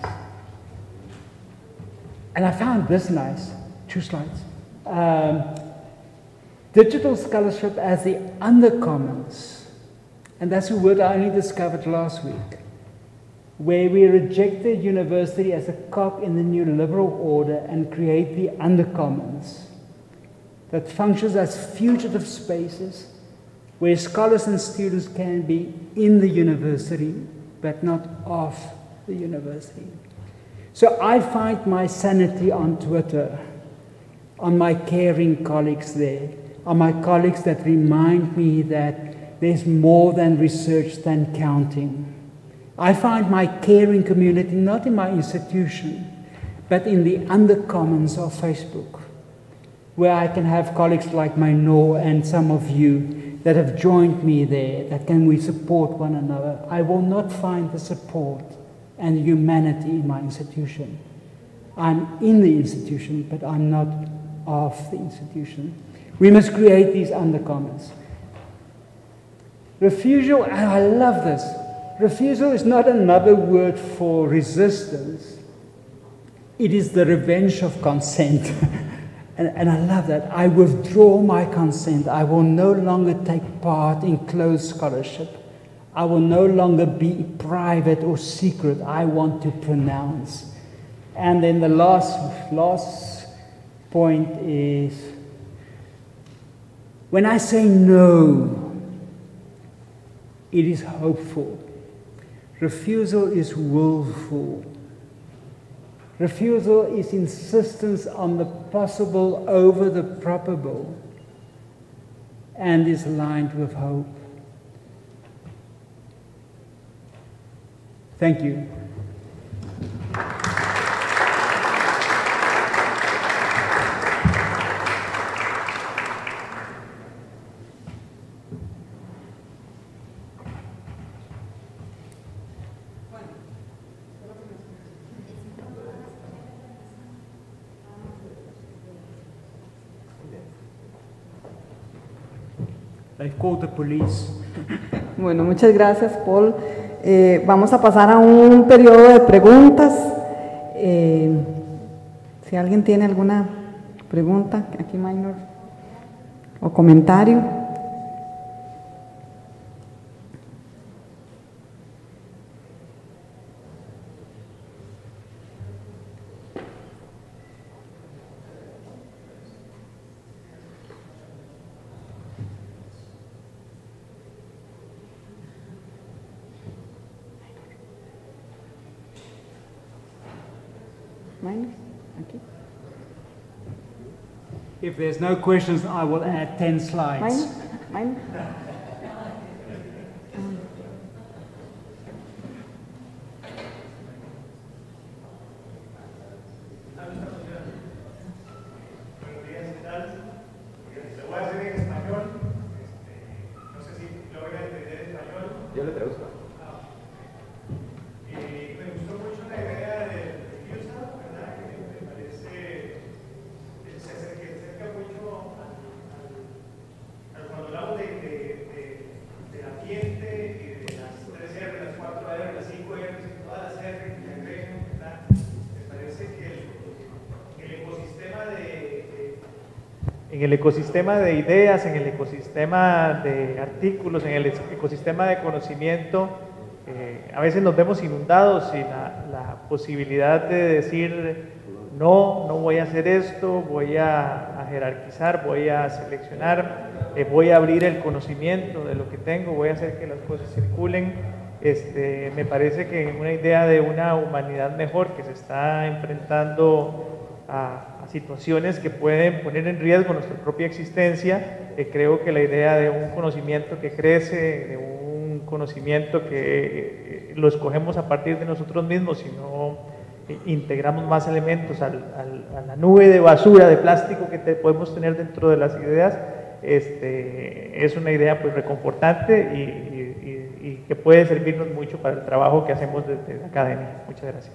And I found this nice, two slides. Um, digital scholarship as the undercommons. And that's a word I only discovered last week, where we rejected university as a cog in the new liberal order and create the undercommons that functions as fugitive spaces where scholars and students can be in the university but not of the university. So I find my sanity on Twitter, on my caring colleagues there, on my colleagues that remind me that there's more than research than counting. I find my caring community not in my institution, but in the undercommons of Facebook, where I can have colleagues like Minor and some of you that have joined me there, that can we support one another. I will not find the support and humanity in my institution. I'm in the institution, but I'm not of the institution. We must create these undercommons. Refusal, and I love this, refusal is not another word for resistance. It is the revenge of consent. and, and I love that. I withdraw my consent. I will no longer take part in closed scholarship. I will no longer be private or secret. I want to pronounce. And then the last, last point is, when I say no, it is hopeful. Refusal is willful. Refusal is insistence on the possible over the probable. and is aligned with hope. Thank you. They've called the police. Bueno, muchas gracias, Paul. Eh, vamos a pasar a un periodo de preguntas. Eh, si alguien tiene alguna pregunta, aquí Minor, o comentario. If there's no questions, I will add ten slides. Mine? Mine? Yo le traduzco. En el ecosistema de ideas, en el ecosistema de artículos, en el ecosistema de conocimiento, eh, a veces nos vemos inundados y la, la posibilidad de decir no, no voy a hacer esto, voy a, a jerarquizar, voy a seleccionar, eh, voy a abrir el conocimiento de lo que tengo, voy a hacer que las cosas circulen. Este, me parece que una idea de una humanidad mejor que se está enfrentando a, a situaciones que pueden poner en riesgo nuestra propia existencia, eh, creo que la idea de un conocimiento que crece, de un conocimiento que eh, lo escogemos a partir de nosotros mismos, y no eh, integramos más elementos al, al, a la nube de basura, de plástico que te, podemos tener dentro de las ideas, este, es una idea pues reconfortante y, y, y, y que puede servirnos mucho para el trabajo que hacemos desde la academia. Muchas gracias.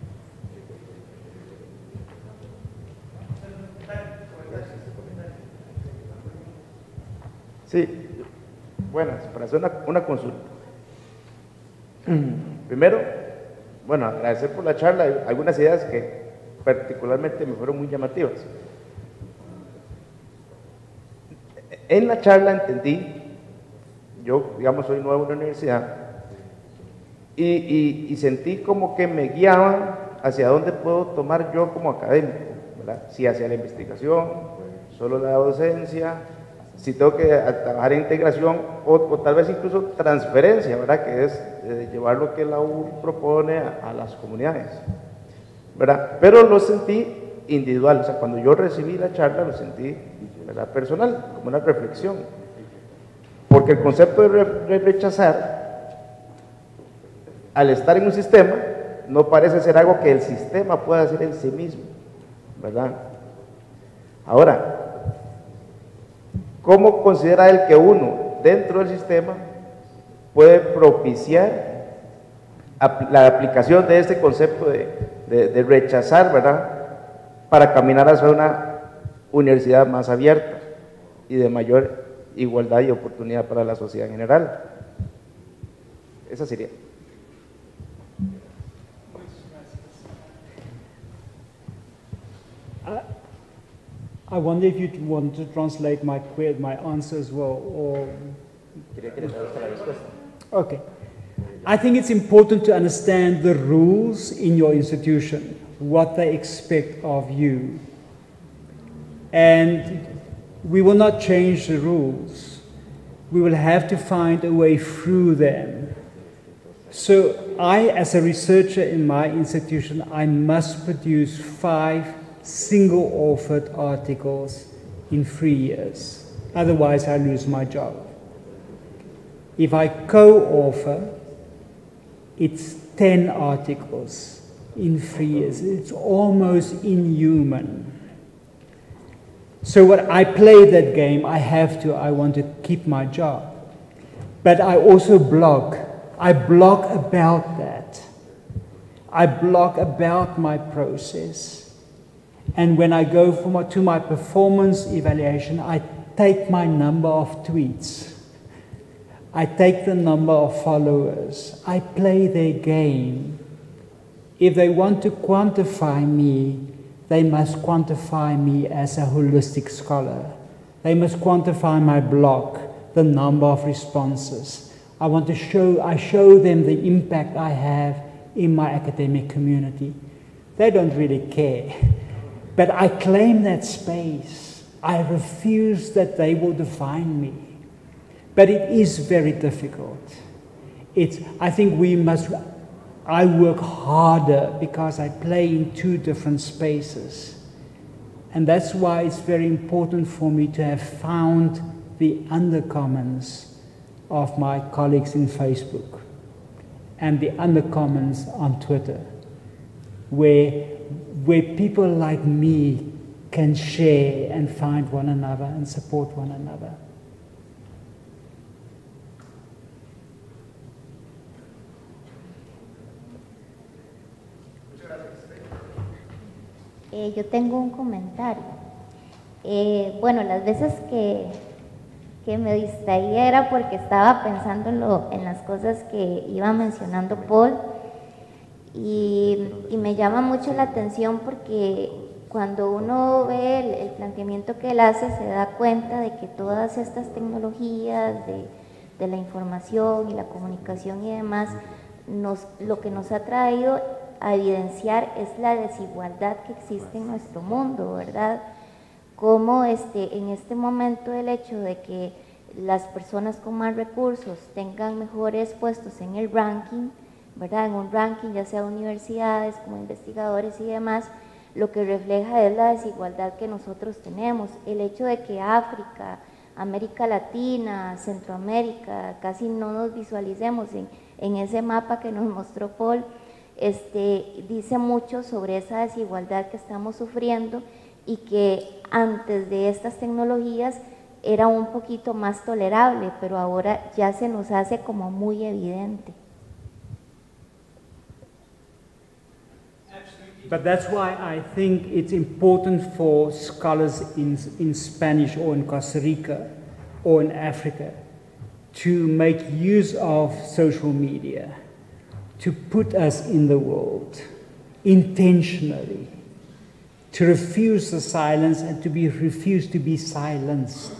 Sí, bueno, para hacer una, una consulta. Primero, bueno, agradecer por la charla, hay algunas ideas que particularmente me fueron muy llamativas. En la charla entendí, yo digamos soy nuevo en la universidad, y, y, y sentí como que me guiaban hacia dónde puedo tomar yo como académico, ¿verdad? Si hacia la investigación, solo la docencia, si tengo que trabajar en integración o, o tal vez incluso transferencia, ¿verdad? Que es eh, llevar lo que la U propone a, a las comunidades, ¿verdad? Pero lo sentí individual, o sea, cuando yo recibí la charla lo sentí, ¿verdad? Personal, como una reflexión, porque el concepto de, re, de rechazar, al estar en un sistema, no parece ser algo que el sistema pueda hacer en sí mismo, ¿verdad? Ahora, ¿cómo considera él que uno, dentro del sistema, puede propiciar la aplicación de este concepto de, de, de rechazar, ¿verdad?, para caminar hacia una universidad más abierta y de mayor igualdad y oportunidad para la sociedad en general? Esa sería. I wonder if you want to translate my my answer as well, or okay. I think it's important to understand the rules in your institution, what they expect of you, and we will not change the rules. We will have to find a way through them. So I, as a researcher in my institution, I must produce five single-authored articles in three years. Otherwise, I lose my job. If I co-author, it's ten articles in three years. It's almost inhuman. So what I play that game, I have to, I want to keep my job. But I also blog. I blog about that. I blog about my process. And when I go for my, to my performance evaluation, I take my number of tweets. I take the number of followers. I play their game. If they want to quantify me, they must quantify me as a holistic scholar. They must quantify my blog, the number of responses. I want to show, I show them the impact I have in my academic community. They don't really care. But I claim that space. I refuse that they will define me. But it is very difficult. It's, I think we must, I work harder because I play in two different spaces. And that's why it's very important for me to have found the undercommons of my colleagues in Facebook and the undercommons on Twitter, where, where people like me can share and find one another and support one another. Eh, yo tengo un comentario. Eh, bueno, las veces que, que me distraía era porque estaba pensando en, lo, en las cosas que iba mencionando Paul y, y me llama mucho la atención porque cuando uno ve el, el planteamiento que él hace se da cuenta de que todas estas tecnologías de, de la información y la comunicación y demás, nos, lo que nos ha traído a evidenciar es la desigualdad que existe en nuestro mundo, ¿verdad? Cómo este, en este momento el hecho de que las personas con más recursos tengan mejores puestos en el ranking, ¿verdad? En un ranking ya sea universidades, como investigadores y demás, lo que refleja es la desigualdad que nosotros tenemos. El hecho de que África, América Latina, Centroamérica, casi no nos visualicemos en, en ese mapa que nos mostró Paul, Este, dice mucho sobre esa desigualdad que estamos sufriendo y que antes de estas tecnologías era un poquito más tolerable, pero ahora ya se nos hace como muy evidente. But that's why I think it's important for scholars in, in Spanish or in Costa Rica or in Africa to make use of social media, to put us in the world intentionally, to refuse the silence and to be refused to be silenced.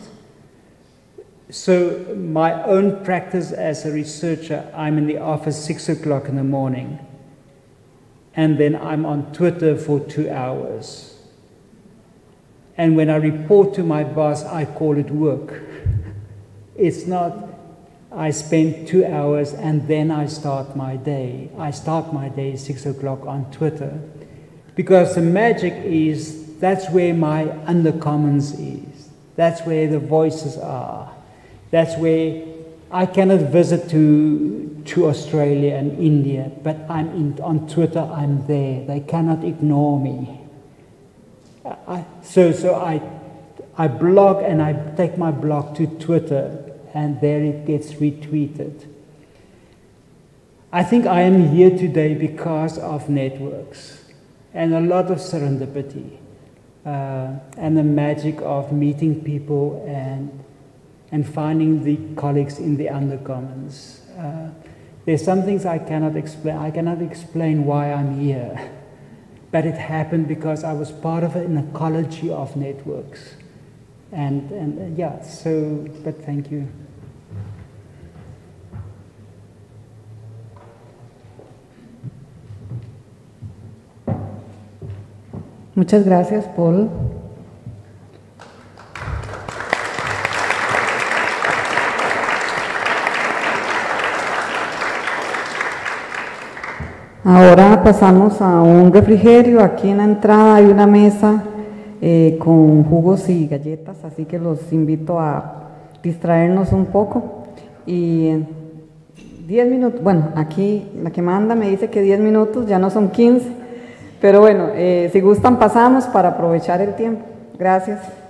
So my own practice as a researcher, I'm in the office six o'clock in the morning, and then I'm on Twitter for two hours. And when I report to my boss, I call it work. It's not, I spend two hours and then I start my day. I start my day six o'clock on Twitter. Because the magic is, that's where my undercommons is. That's where the voices are. That's where I cannot visit to, to Australia and India, but I'm in, on Twitter, I'm there. They cannot ignore me. I, so so I, I blog and I take my blog to Twitter, and there it gets retweeted. I think I am here today because of networks and a lot of serendipity uh, and the magic of meeting people and, and finding the colleagues in the undercommons. Uh, there's some things I cannot explain. I cannot explain why I'm here, but it happened because I was part of an ecology of networks. And, and uh, yeah, so, but thank you. Muchas gracias, Paul. Ahora pasamos a un refrigerio. Aquí en la entrada hay una mesa eh, con jugos y galletas, así que los invito a distraernos un poco. Y en diez minutos, bueno, aquí la que manda me dice que diez minutos, ya no son quince, pero bueno, eh, si gustan pasamos para aprovechar el tiempo. Gracias.